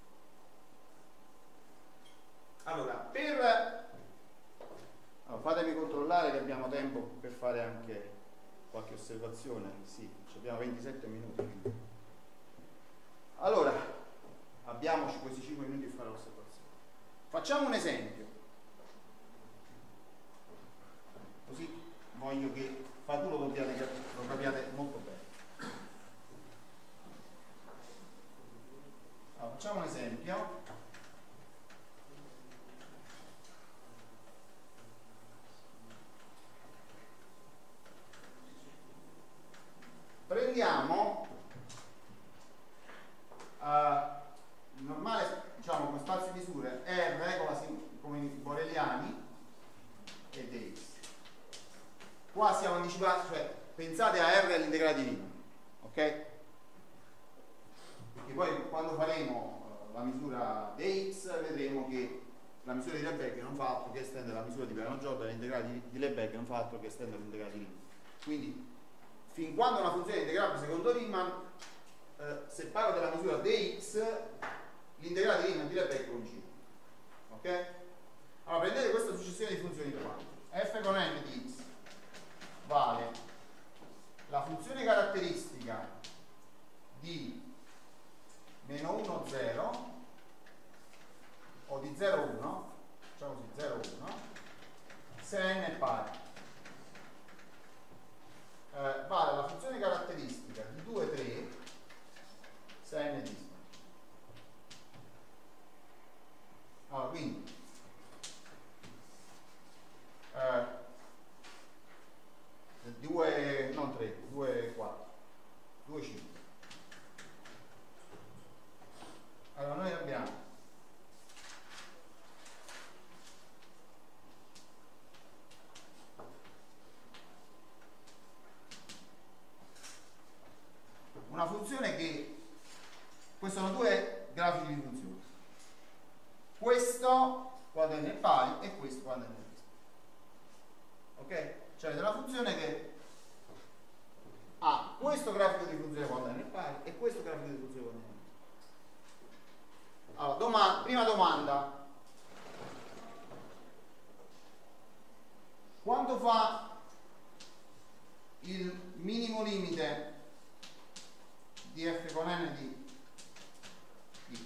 Allora, per allora, fatemi controllare che abbiamo tempo per fare anche qualche osservazione. Sì, abbiamo ventisette minuti. Quindi. Allora, abbiamoci questi cinque minuti per fare l'osservazione. Facciamo un esempio. Così voglio che fatelo lo capiate, lo capiate molto bene. Allora, facciamo un esempio. Prendiamo uh, normale, diciamo, con spazi di misure R come i boreliani e dx. Qua siamo anticipati, cioè pensate a R all'integrale di Riemann, ok? Perché poi quando faremo uh, la misura dx vedremo che la misura di Lebesgue non fa altro che estendere la misura di Peano-Jordan, l'integrale di, di Lebesgue non fa altro che estendere l'integrale di Riemann. Quindi fin quando una funzione è integrabile secondo Riemann, eh, se parlo della misura dx, l'integrale di Riemann di Lebesgue continua. Ok? Allora prendete questa successione di funzioni qua. F con n di x vale la funzione caratteristica di meno uno zero o di zero uno, facciamo così, zero uno, se n è pari. Eh, vale la funzione caratteristica di due tre se n è dispari. Allora, quindi eh, due, non tre, due quattro, due cinque. Allora noi abbiamo una funzione che, questi sono due grafici di funzione, questo quando n è pari e questo quando n è dispari. Ok? Cioè avete una funzione che ha questo grafico di funzione quando n è pari e questo grafico di funzione quando n è dispari. Allora, doma- prima domanda: quanto fa il minimo limite di f con n di x?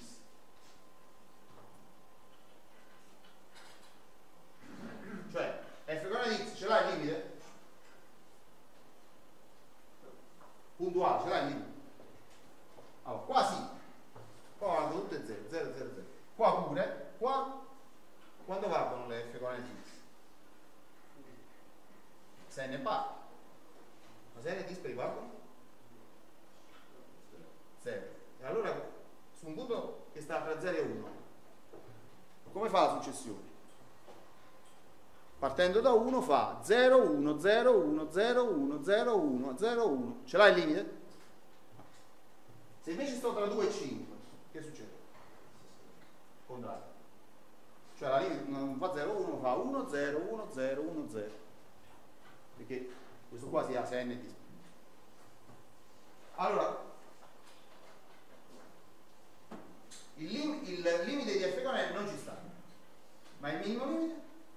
Cioè f con n di x ce l'ha il limite? Puntuale, ce l'ha il limite? Allora, qua sì, qua vanno tutte zero, zero, zero, zero. Qua pure, qua quando valgono le f con n di x? Se n è pari. Ma se n è dispari valgono? zero. E allora su un punto che sta tra zero e uno, come fa la successione? Partendo da uno fa zero uno zero uno zero uno zero uno zero uno. Ce l'ha il limite? Se invece sto tra due e cinque, che succede? Contrario. Cioè la limite non fa zero uno, fa uno zero uno zero uno zero. Perché questo qua si ha se n è dispari. Allora Il, lim il limite di f con n non ci sta, ma il minimo limite?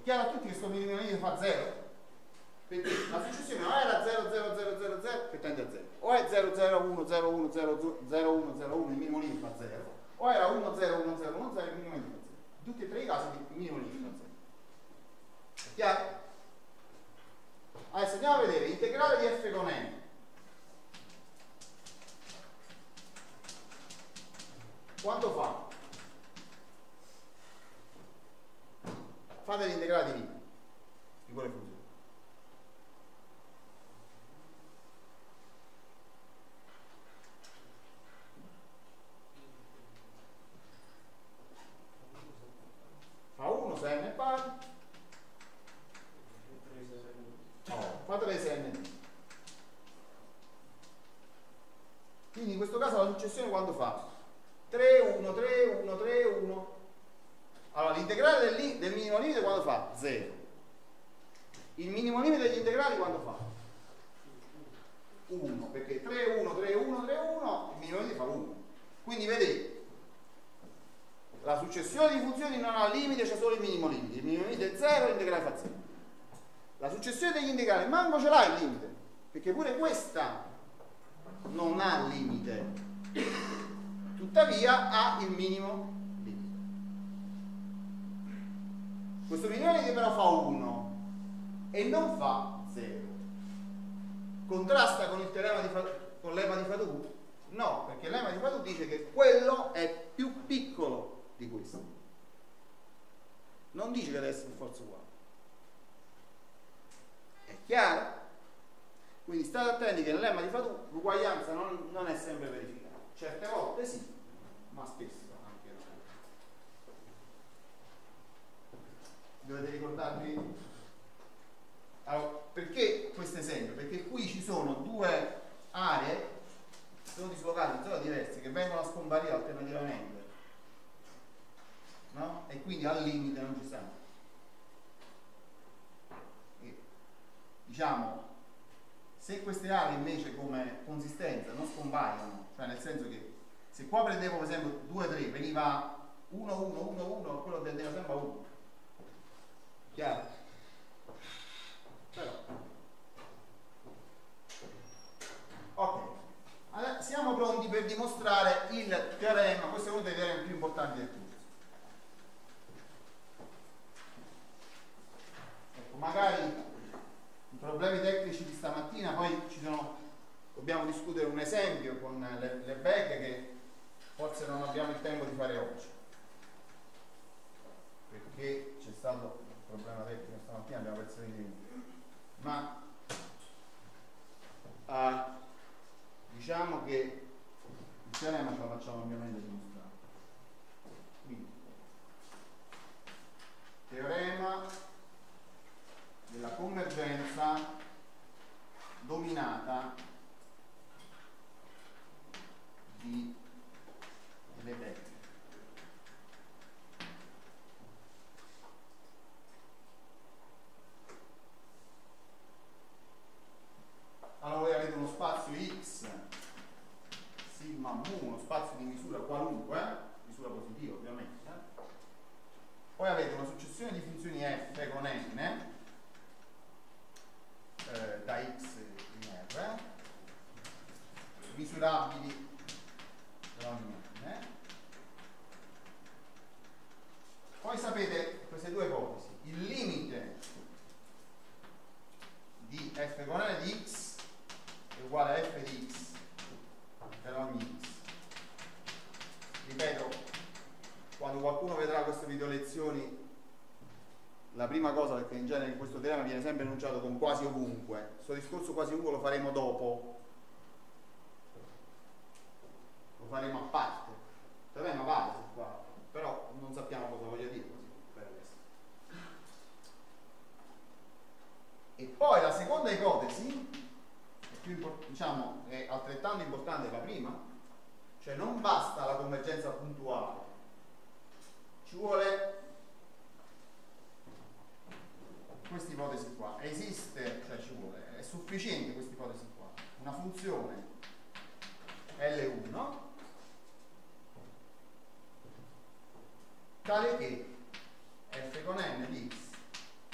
chiaro a tutti che questo minimo limite fa zero? Perché la successione o era zero zero zero zero zero che tende a zero, o è zero zero uno zero uno zero zero uno zero uno, il minimo limite fa zero, o era uno zero uno zero uno zero, il minimo limite fa zero. In tutti e tre i casi il minimo limite fa zero. È chiaro? Adesso andiamo a vedere l'integrale di f con n. Quanto fa? Fate l'integrale di limite di quelle funzioni. Fa uno se n è pari. Oh, fa tre se n. Quindi in questo caso la successione quando fa? tre uno tre uno tre uno. Allora l'integrale del, del minimo limite quando fa? zero. Il minimo limite degli integrali quando fa? uno, perché tre uno tre uno tre uno, il minimo limite fa uno. Quindi vedete, la successione di funzioni non ha limite, c'è solo il minimo limite. Il minimo limite è zero, l'integrale fa zero. La successione degli integrali manco ce l'ha il limite, perché pure questa non ha limite, tuttavia ha il minimo limite. Questo minimo limite però fa uno e non fa zero. Contrasta con il teorema di con l'emma di Fatou? No, perché l'emma di Fatou dice che quello è più piccolo di questo. Non dice che deve essere per forza uguale. È chiaro? Quindi state attenti che nell'emma di Fatou l'uguaglianza non, non è sempre verificata. Certe volte sì, ma spesso anche no. Dovete ricordarvi? Allora, perché questo esempio? Perché qui ci sono due aree, sono dislocate in zone diverse, che vengono a scomparire alternativamente, no? E quindi al limite non ci stanno. E, diciamo, se queste aree invece come consistenza non scompaiono, cioè nel senso che se qua prendevo per esempio due tre, veniva uno uno uno uno, quello tendeva sempre a uno. Chiaro? Però. Ok, allora, siamo pronti per dimostrare il teorema. Questo è uno dei teoremi più importanti del corso. Ecco, magari i problemi tecnici di stamattina, poi ci sono, dobbiamo discutere un esempio con le, le beghe che forse non abbiamo il tempo di fare oggi, perché c'è stato un problema tecnico stamattina, abbiamo perso i tempi. Ma uh, diciamo che il teorema ce la facciamo ovviamente dimostrare. Quindi teorema della convergenza dominata di Lebesgue. Allora voi avete uno spazio X sigma mu, uno spazio di misura qualunque, eh? misura positiva ovviamente, eh? Poi avete una successione di funzioni f con n eh, da x in r, misurabili da ogni n. Eh? Poi sapete queste due ipotesi: il limite di f con n di x è uguale a f di x per ogni x. Ripeto, quando qualcuno vedrà queste video lezioni, la prima cosa, perché in genere in questo teorema viene sempre enunciato con quasi ovunque, questo discorso quasi ovunque lo faremo dopo, lo faremo a parte. Il teorema vale qua, però non sappiamo cosa voglia dire così per adesso. E poi la seconda ipotesi, diciamo, è altrettanto importante la prima, cioè non basta la convergenza puntuale, ci vuole questa ipotesi qua. Esiste, cioè ci vuole, è sufficiente questa ipotesi qua, una funzione L uno tale che f con n di x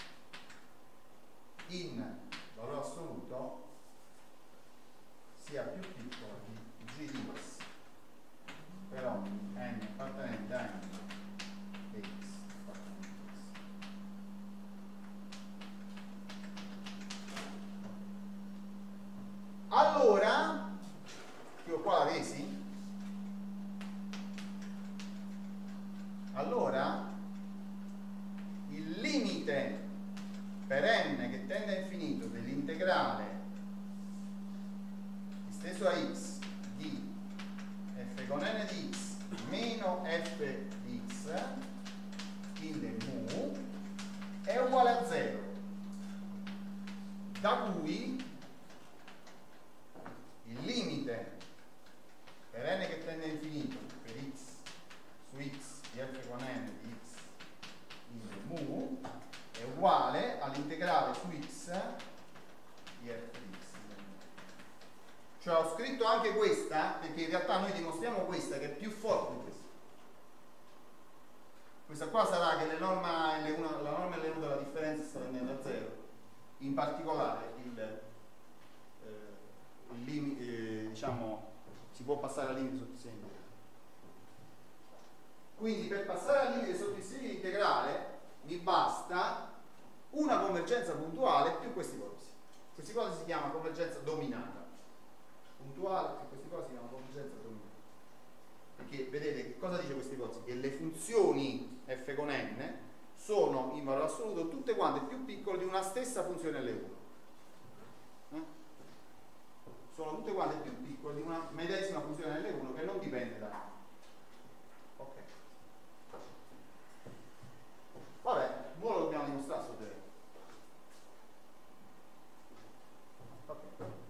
in valore assoluto sia più piccolo di g di x, però n appartenente a n e x appartenente a x. Allora, io qua la resi? Allora, il limite per n che tende a infinito dell'integrale esteso a x di f con n di x meno f di x in del mu è uguale a zero, da cui il limite per n che tende a infinito per x su x di f con n di x in del mu è uguale all'integrale su x di f di x. Cioè ho scritto anche questa perché in realtà noi dimostriamo questa che è più forte di questa. Questa qua sarà che le norma L uno, la norma L uno della differenza sta tendendo a zero, in particolare il, eh, il limite, eh, diciamo, si può passare al limite sotto il segno. Quindi per passare al limite sotto il segno integrale mi basta una convergenza puntuale più questa ipotesi. Questa ipotesi si chiama convergenza dominata. Puntuale e questa ipotesi si chiama convergenza dominata. Perché vedete che cosa dice questa ipotesi? Che le funzioni f con n sono in valore assoluto tutte quante più piccole di una stessa funzione L uno. Eh? Sono tutte quante più piccole di una medesima funzione L uno che non dipende da n. Ok. Vabbè, noi lo dobbiamo dimostrare sto teorema. Okay.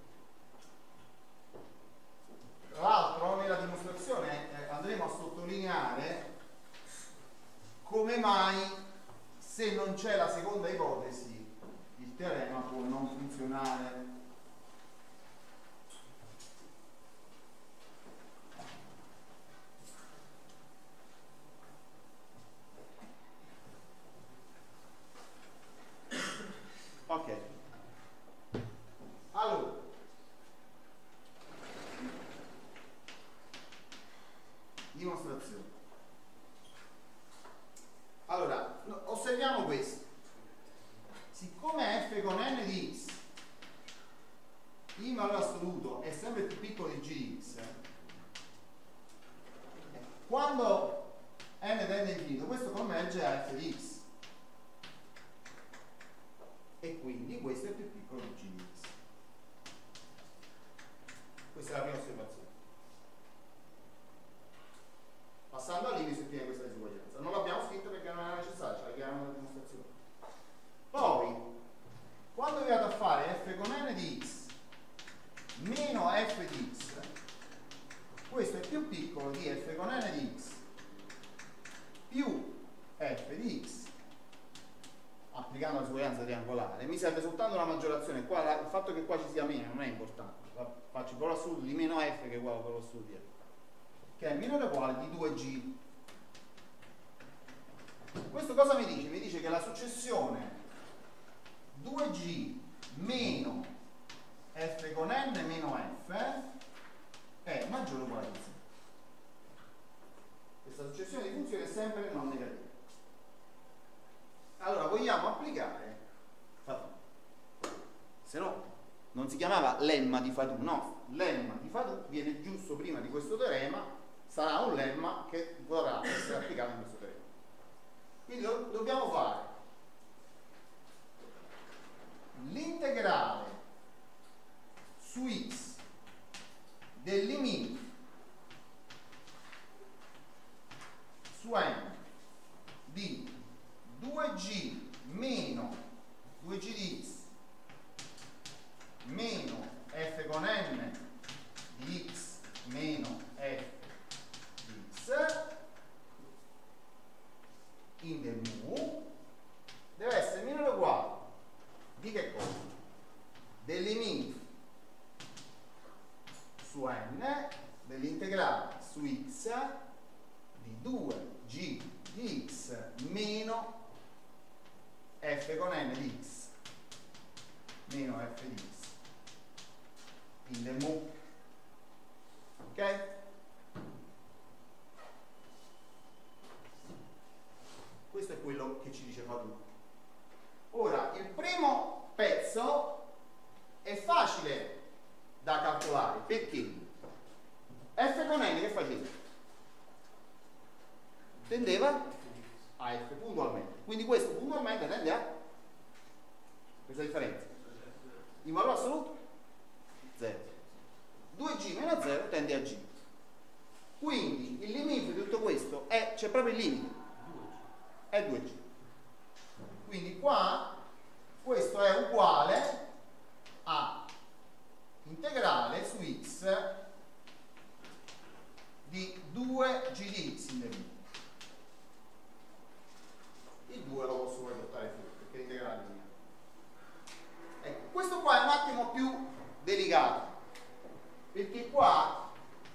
Tra l'altro nella dimostrazione eh, andremo a sottolineare come mai, se non c'è la seconda ipotesi, il teorema può non funzionare. Ok, allora dimostrazione. Allora, osserviamo questo. Siccome f con n di x in valore assoluto è sempre più piccolo di g di x, quando n tende a infinito questo converge a f di x. E quindi questo è più piccolo di g di x. Questa è la prima osservazione. Passando al limite si ottiene questa disuguaglianza. Non l'abbiamo scritto perché non era necessario, ce la chiamiamo nella dimostrazione. Poi, quando vi vado a fare f con n di x meno f di x, questo è più piccolo di f con n di x più f di x. Applicando la disuguaglianza triangolare mi serve soltanto una maggiorazione. Qua, la, il fatto che qua ci sia meno non è importante. La, faccio il valore assoluto di meno f che è uguale al valore assoluto di f, che è minore o uguale di due g. Questo cosa mi dice? Mi dice che la successione due g meno f con n meno f è maggiore o uguale a zero. Questa successione di funzioni è sempre non negativa. Allora vogliamo applicare Fatou. Se no non si chiamava lemma di Fatou, no, lemma di Fatou viene giusto prima di questo teorema, sarà un lemma che vorrà essere applicato in questo teorema. Quindi do dobbiamo fare l'integrale su x del limite su n di due g meno due g di x meno f con n di x meno f di x in del mu deve essere minore o uguale di che cosa? Del limite su n dell'integrale su x di due g di x meno f con n di x ci dice fa tutto. Ora, il primo pezzo è facile da calcolare, perché f con n che faceva? Tendeva a f puntualmente, quindi questo puntualmente tende a questa differenza in valore assoluto zero. due g meno zero tende a g, quindi il limite di tutto questo è, c'è proprio il limite, è due g. Quindi qua questo è uguale a integrale su x di due g di x in del il due lo posso poi portare fuori perché l'integrale è lineare. Ecco, questo qua è un attimo più delicato, perché qua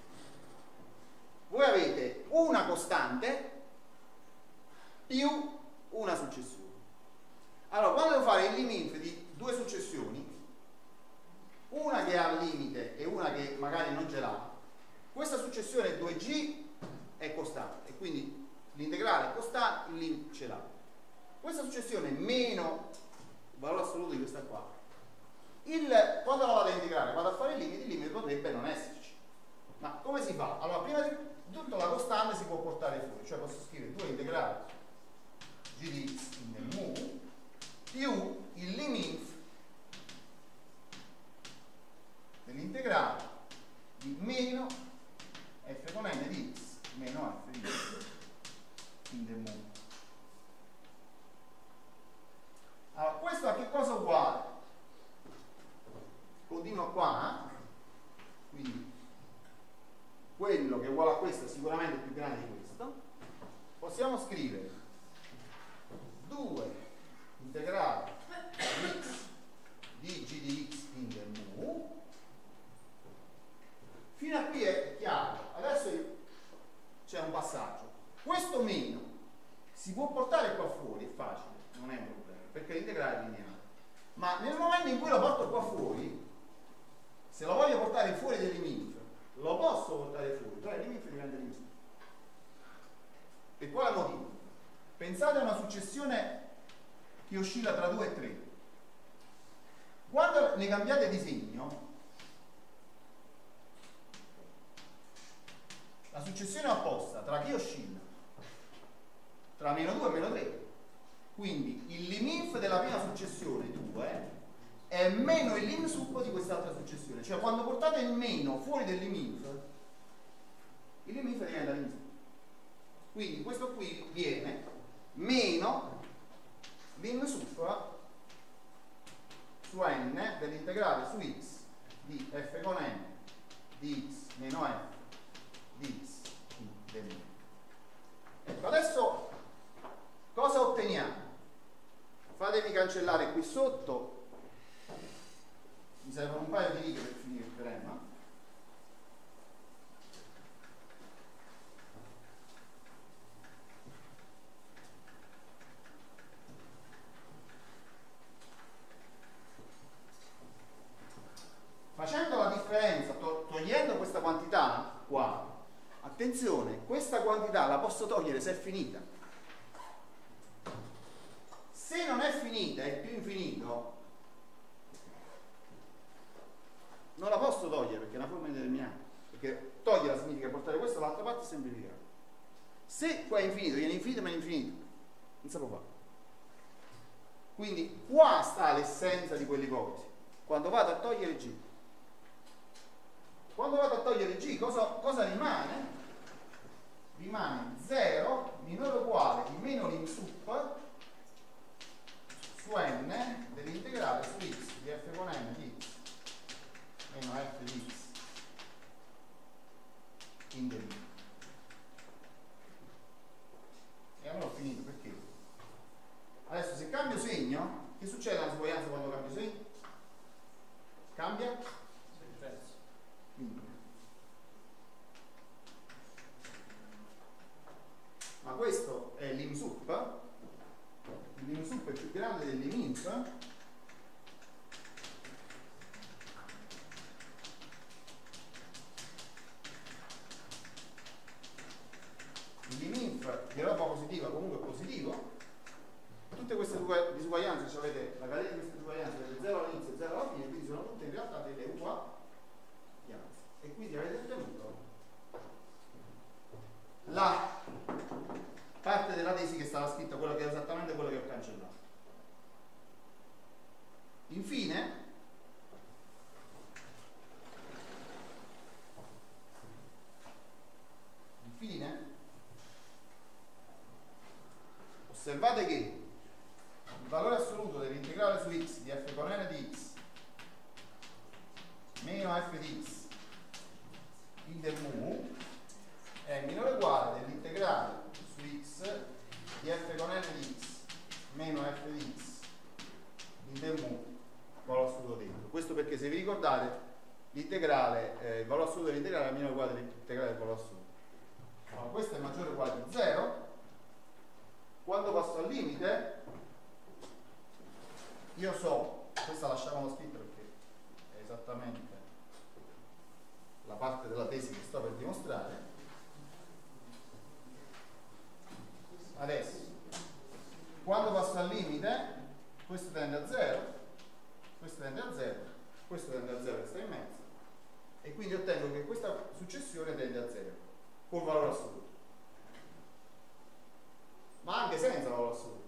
voi avete una costante più una successione. Allora, quando devo fare il limite di due successioni, una che ha il limite e una che magari non ce l'ha, questa successione due g è costante e quindi l'integrale è costante, il limite ce l'ha. Questa successione meno il valore assoluto di questa qua, il, quando la vado a integrare, vado a fare il limite, il limite potrebbe non esserci. Ma come si fa? Allora, prima di tutto la costante si può portare fuori, cioè posso scrivere due integrali g di x in del mu più il limite dell'integrale di meno f con n di x meno f di x in del mu. Allora, questo a che cosa uguale? Continuo qua, eh? Quindi quello che è uguale a questo è sicuramente più grande di questo. Possiamo scrivere due integrale di x di g di x in del mu. Fino a qui è chiaro. Adesso c'è un passaggio. Questo meno si può portare qua fuori, è facile, non è un problema, perché l'integrale è lineare. Ma nel momento in cui lo porto qua fuori, se lo voglio portare fuori del limite, lo posso portare fuori, però il limite diventa limite. Per quale motivo? Pensate a una successione che oscilla tra due e tre. Quando ne cambiate disegno, la successione è opposta tra chi oscilla? Tra meno due e meno tre. Quindi il limite della prima successione due è meno il lim sup di quest'altra successione. Cioè quando portate il meno fuori del limite, il limite diventa lim sup. Quindi questo qui viene meno lim sup su n dell'integrale su x di f con n di x meno f di x del mu. Ecco, adesso cosa otteniamo? Fatemi cancellare qui sotto, mi servono un paio di righe per finire il teorema. Facendo la differenza, to togliendo questa quantità qua, attenzione, questa quantità la posso togliere se è finita. Se non è finita, è più infinito, non la posso togliere perché è una forma indeterminata. Perché toglierla significa portare questa dall'altra parte e semplificare. Se qua è infinito, viene infinito meno infinito, non si può fare. Quindi qua sta l'essenza di quell'ipotesi. Quando vado a togliere G, quando vado a togliere G, cosa, cosa rimane? Rimane zero minore o uguale di meno lim sup su n dell'integrale su x di f con n di x meno f di x in del mu. E allora ho finito, perché? Adesso se cambio segno, che succede alla disuguaglianza quando cambio segno? Cambia? Quindi. Ma questo è lim sup, il lim sup è più grande del lim inf, il lim inf di roba positiva comunque è positivo, tutte queste disuguaglianze, cioè avete la catena di queste disuguaglianze, avete zero all'inizio e zero alla fine, quindi sono tutte in realtà delle uguaglianze. E quindi avete ottenuto la parte della tesi che stava scritta, quella che è esattamente quella che ho cancellato. Infine, infine, osservate che il valore assoluto dell'integrale su x di f con n di x meno f di x in del mu è minore o uguale dell'integrale su x di f con n di x meno f di x in del mu valore assoluto dentro. Questo perché, se vi ricordate, l'integrale, eh, il valore assoluto dell'integrale è minore o uguale dell'integrale del valore assoluto. Allora, questo è maggiore o uguale di zero. Quando passo al limite, io so, questa lasciamola scritta perché è esattamente la parte della tesi che sto per dimostrare. Adesso, quando passo al limite, questo tende a zero, questo tende a zero, questo tende a zero che sta in mezzo, e quindi ottengo che questa successione tende a zero col valore assoluto, ma anche senza valore assoluto.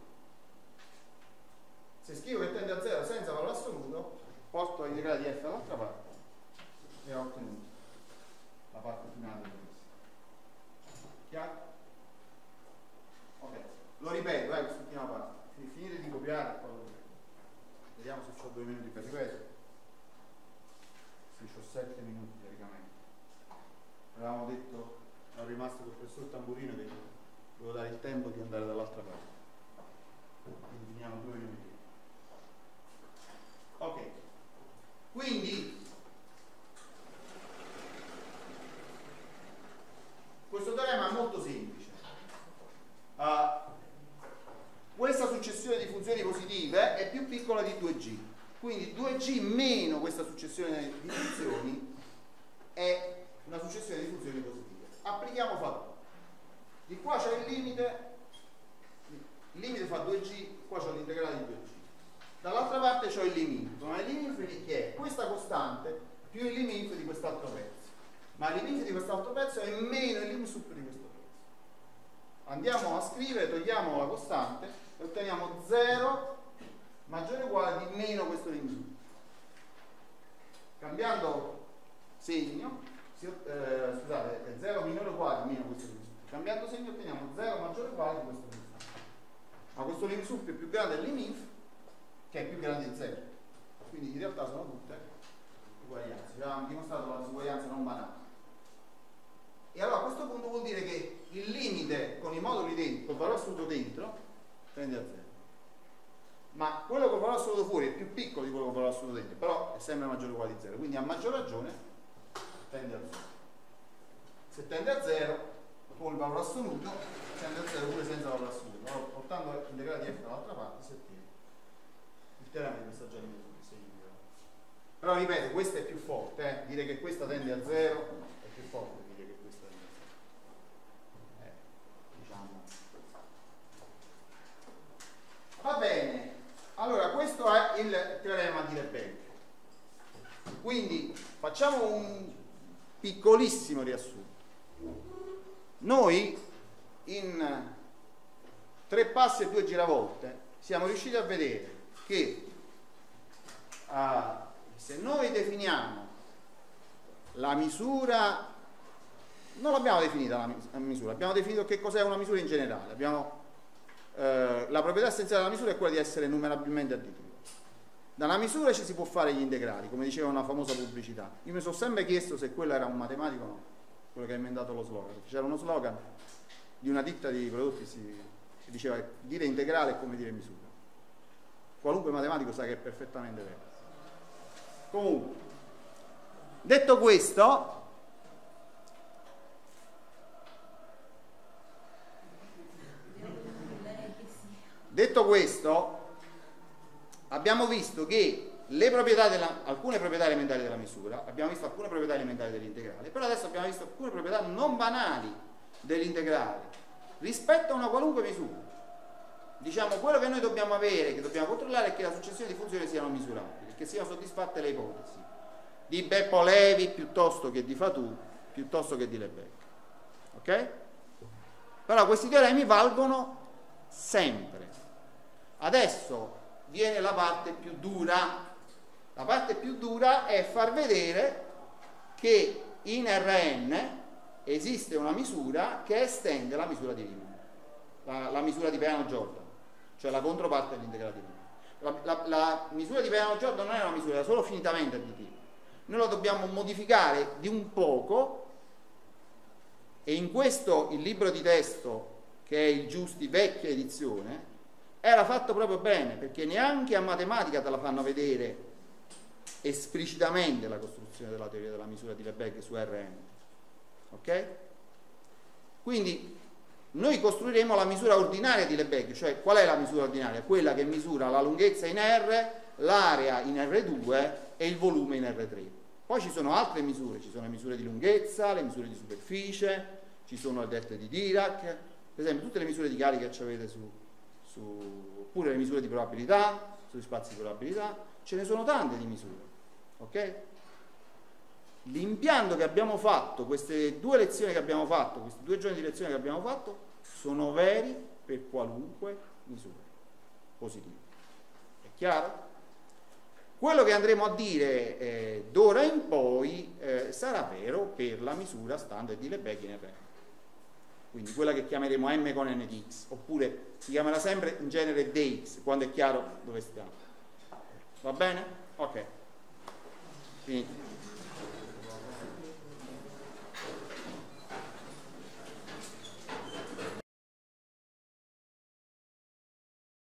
Se scrivo che tende a zero senza valore assoluto, porto l'integrale di f dall'altra parte e ho ottenuto la parte finale di questo. Chiaro? Ok, lo ripeto, eh, quest'ultima parte. Finite di copiare, poi lo ripeto. Vediamo se ho due minuti per ripetere. Sì, ho sette minuti teoricamente. Avevamo detto, ero rimasto col professor Tamburino che dovevo dare il tempo di andare dall'altra parte. Quindi finiamo due minuti. Ok, quindi questo teorema è molto semplice. Uh, questa successione di funzioni positive è più piccola di due g, quindi due g meno questa successione di funzioni è una successione di funzioni positive. Applichiamo fattori. Di qua c'è il limite, il limite fa due g, qua c'è l'integrale di due g. Dall'altra parte c'ho il limite, ma il limite che è questa costante più il limite di quest'altro pezzo. Ma il limite di quest'altro pezzo è meno il limite super di questo pezzo. Andiamo a scrivere, togliamo la costante e otteniamo zero maggiore o uguale di meno questo limite. Cambiando segno, si, eh, scusate, è zero minore o uguale di meno questo limite. Cambiando segno otteniamo zero maggiore o uguale di questo limite. Ma questo limite super è più grande del limite, che è più grande di zero, quindi in realtà sono tutte uguaglianze. Già abbiamo dimostrato la disuguaglianza non banale. E allora a questo punto vuol dire che il limite con i moduli dentro, col valore assoluto dentro, tende a zero, ma quello col valore assoluto fuori è più piccolo di quello col valore assoluto dentro, però è sempre maggiore o uguale di zero, quindi a maggior ragione tende a zero. Se tende a zero con il valore assoluto, tende a zero pure senza valore assoluto. Allora, portando l'integrale di f dall'altra parte si ottiene il teorema di questa già seguita. Però ripeto, questa è più forte, eh? Dire che questa tende a zero è più forte di dire che questa tende a zero. Eh, diciamo. Va bene, allora questo è il teorema di Lebesgue. Quindi facciamo un piccolissimo riassunto. Noi in tre passi e due giravolte siamo riusciti a vedere che uh, se noi definiamo la misura, non l'abbiamo definita la, la misura, abbiamo definito che cos'è una misura in generale. Abbiamo, uh, la proprietà essenziale della misura è quella di essere numerabilmente additiva. Dalla misura ci si può fare gli integrali, come diceva una famosa pubblicità. Io mi sono sempre chiesto se quello era un matematico o no, quello che ha inventato lo slogan. C'era uno slogan di una ditta di prodotti, si, si diceva che dire integrale è come dire misura. Qualunque matematico sa che è perfettamente vero. Comunque, detto questo, detto questo, abbiamo visto che le proprietà della, alcune proprietà elementari della misura, abbiamo visto alcune proprietà elementari dell'integrale, però adesso abbiamo visto alcune proprietà non banali dell'integrale rispetto a una qualunque misura. diciamo, quello che noi dobbiamo avere, che dobbiamo controllare, è che la successione di funzioni siano misurabili, che siano soddisfatte le ipotesi di Beppo Levi piuttosto che di Fatou, piuttosto che di Lebesgue. Ok? Però questi teoremi valgono sempre. Adesso viene la parte più dura. La parte più dura è far vedere che in R N esiste una misura che estende la misura di Riemann, la, la misura di Peano-Jordan, cioè la controparte dell'integrale di Riemann. La, la, la misura di Peano-Jordan non è una misura, è solo finitamente additiva. Noi la dobbiamo modificare di un poco, e in questo il libro di testo, che è il Giusti vecchia edizione, era fatto proprio bene, perché neanche a matematica te la fanno vedere esplicitamente la costruzione della teoria della misura di Lebesgue su R N. Ok? Quindi noi costruiremo la misura ordinaria di Lebesgue, cioè qual è la misura ordinaria? Quella che misura la lunghezza in R, l'area in R due e il volume in R tre. Poi ci sono altre misure, ci sono le misure di lunghezza, le misure di superficie, ci sono le dette di Dirac, per esempio tutte le misure di carica che avete su, su oppure le misure di probabilità, sugli spazi di probabilità, ce ne sono tante di misure. Ok? L'impianto che abbiamo fatto, queste due lezioni che abbiamo fatto, questi due giorni di lezione che abbiamo fatto, sono veri per qualunque misura positiva. È chiaro? Quello che andremo a dire eh, d'ora in poi eh, sarà vero per la misura standard di Lebesgue in R N. Quindi quella che chiameremo M con N di X, oppure si chiamerà sempre in genere dx, quando è chiaro dove stiamo. Va bene? Ok. Finito.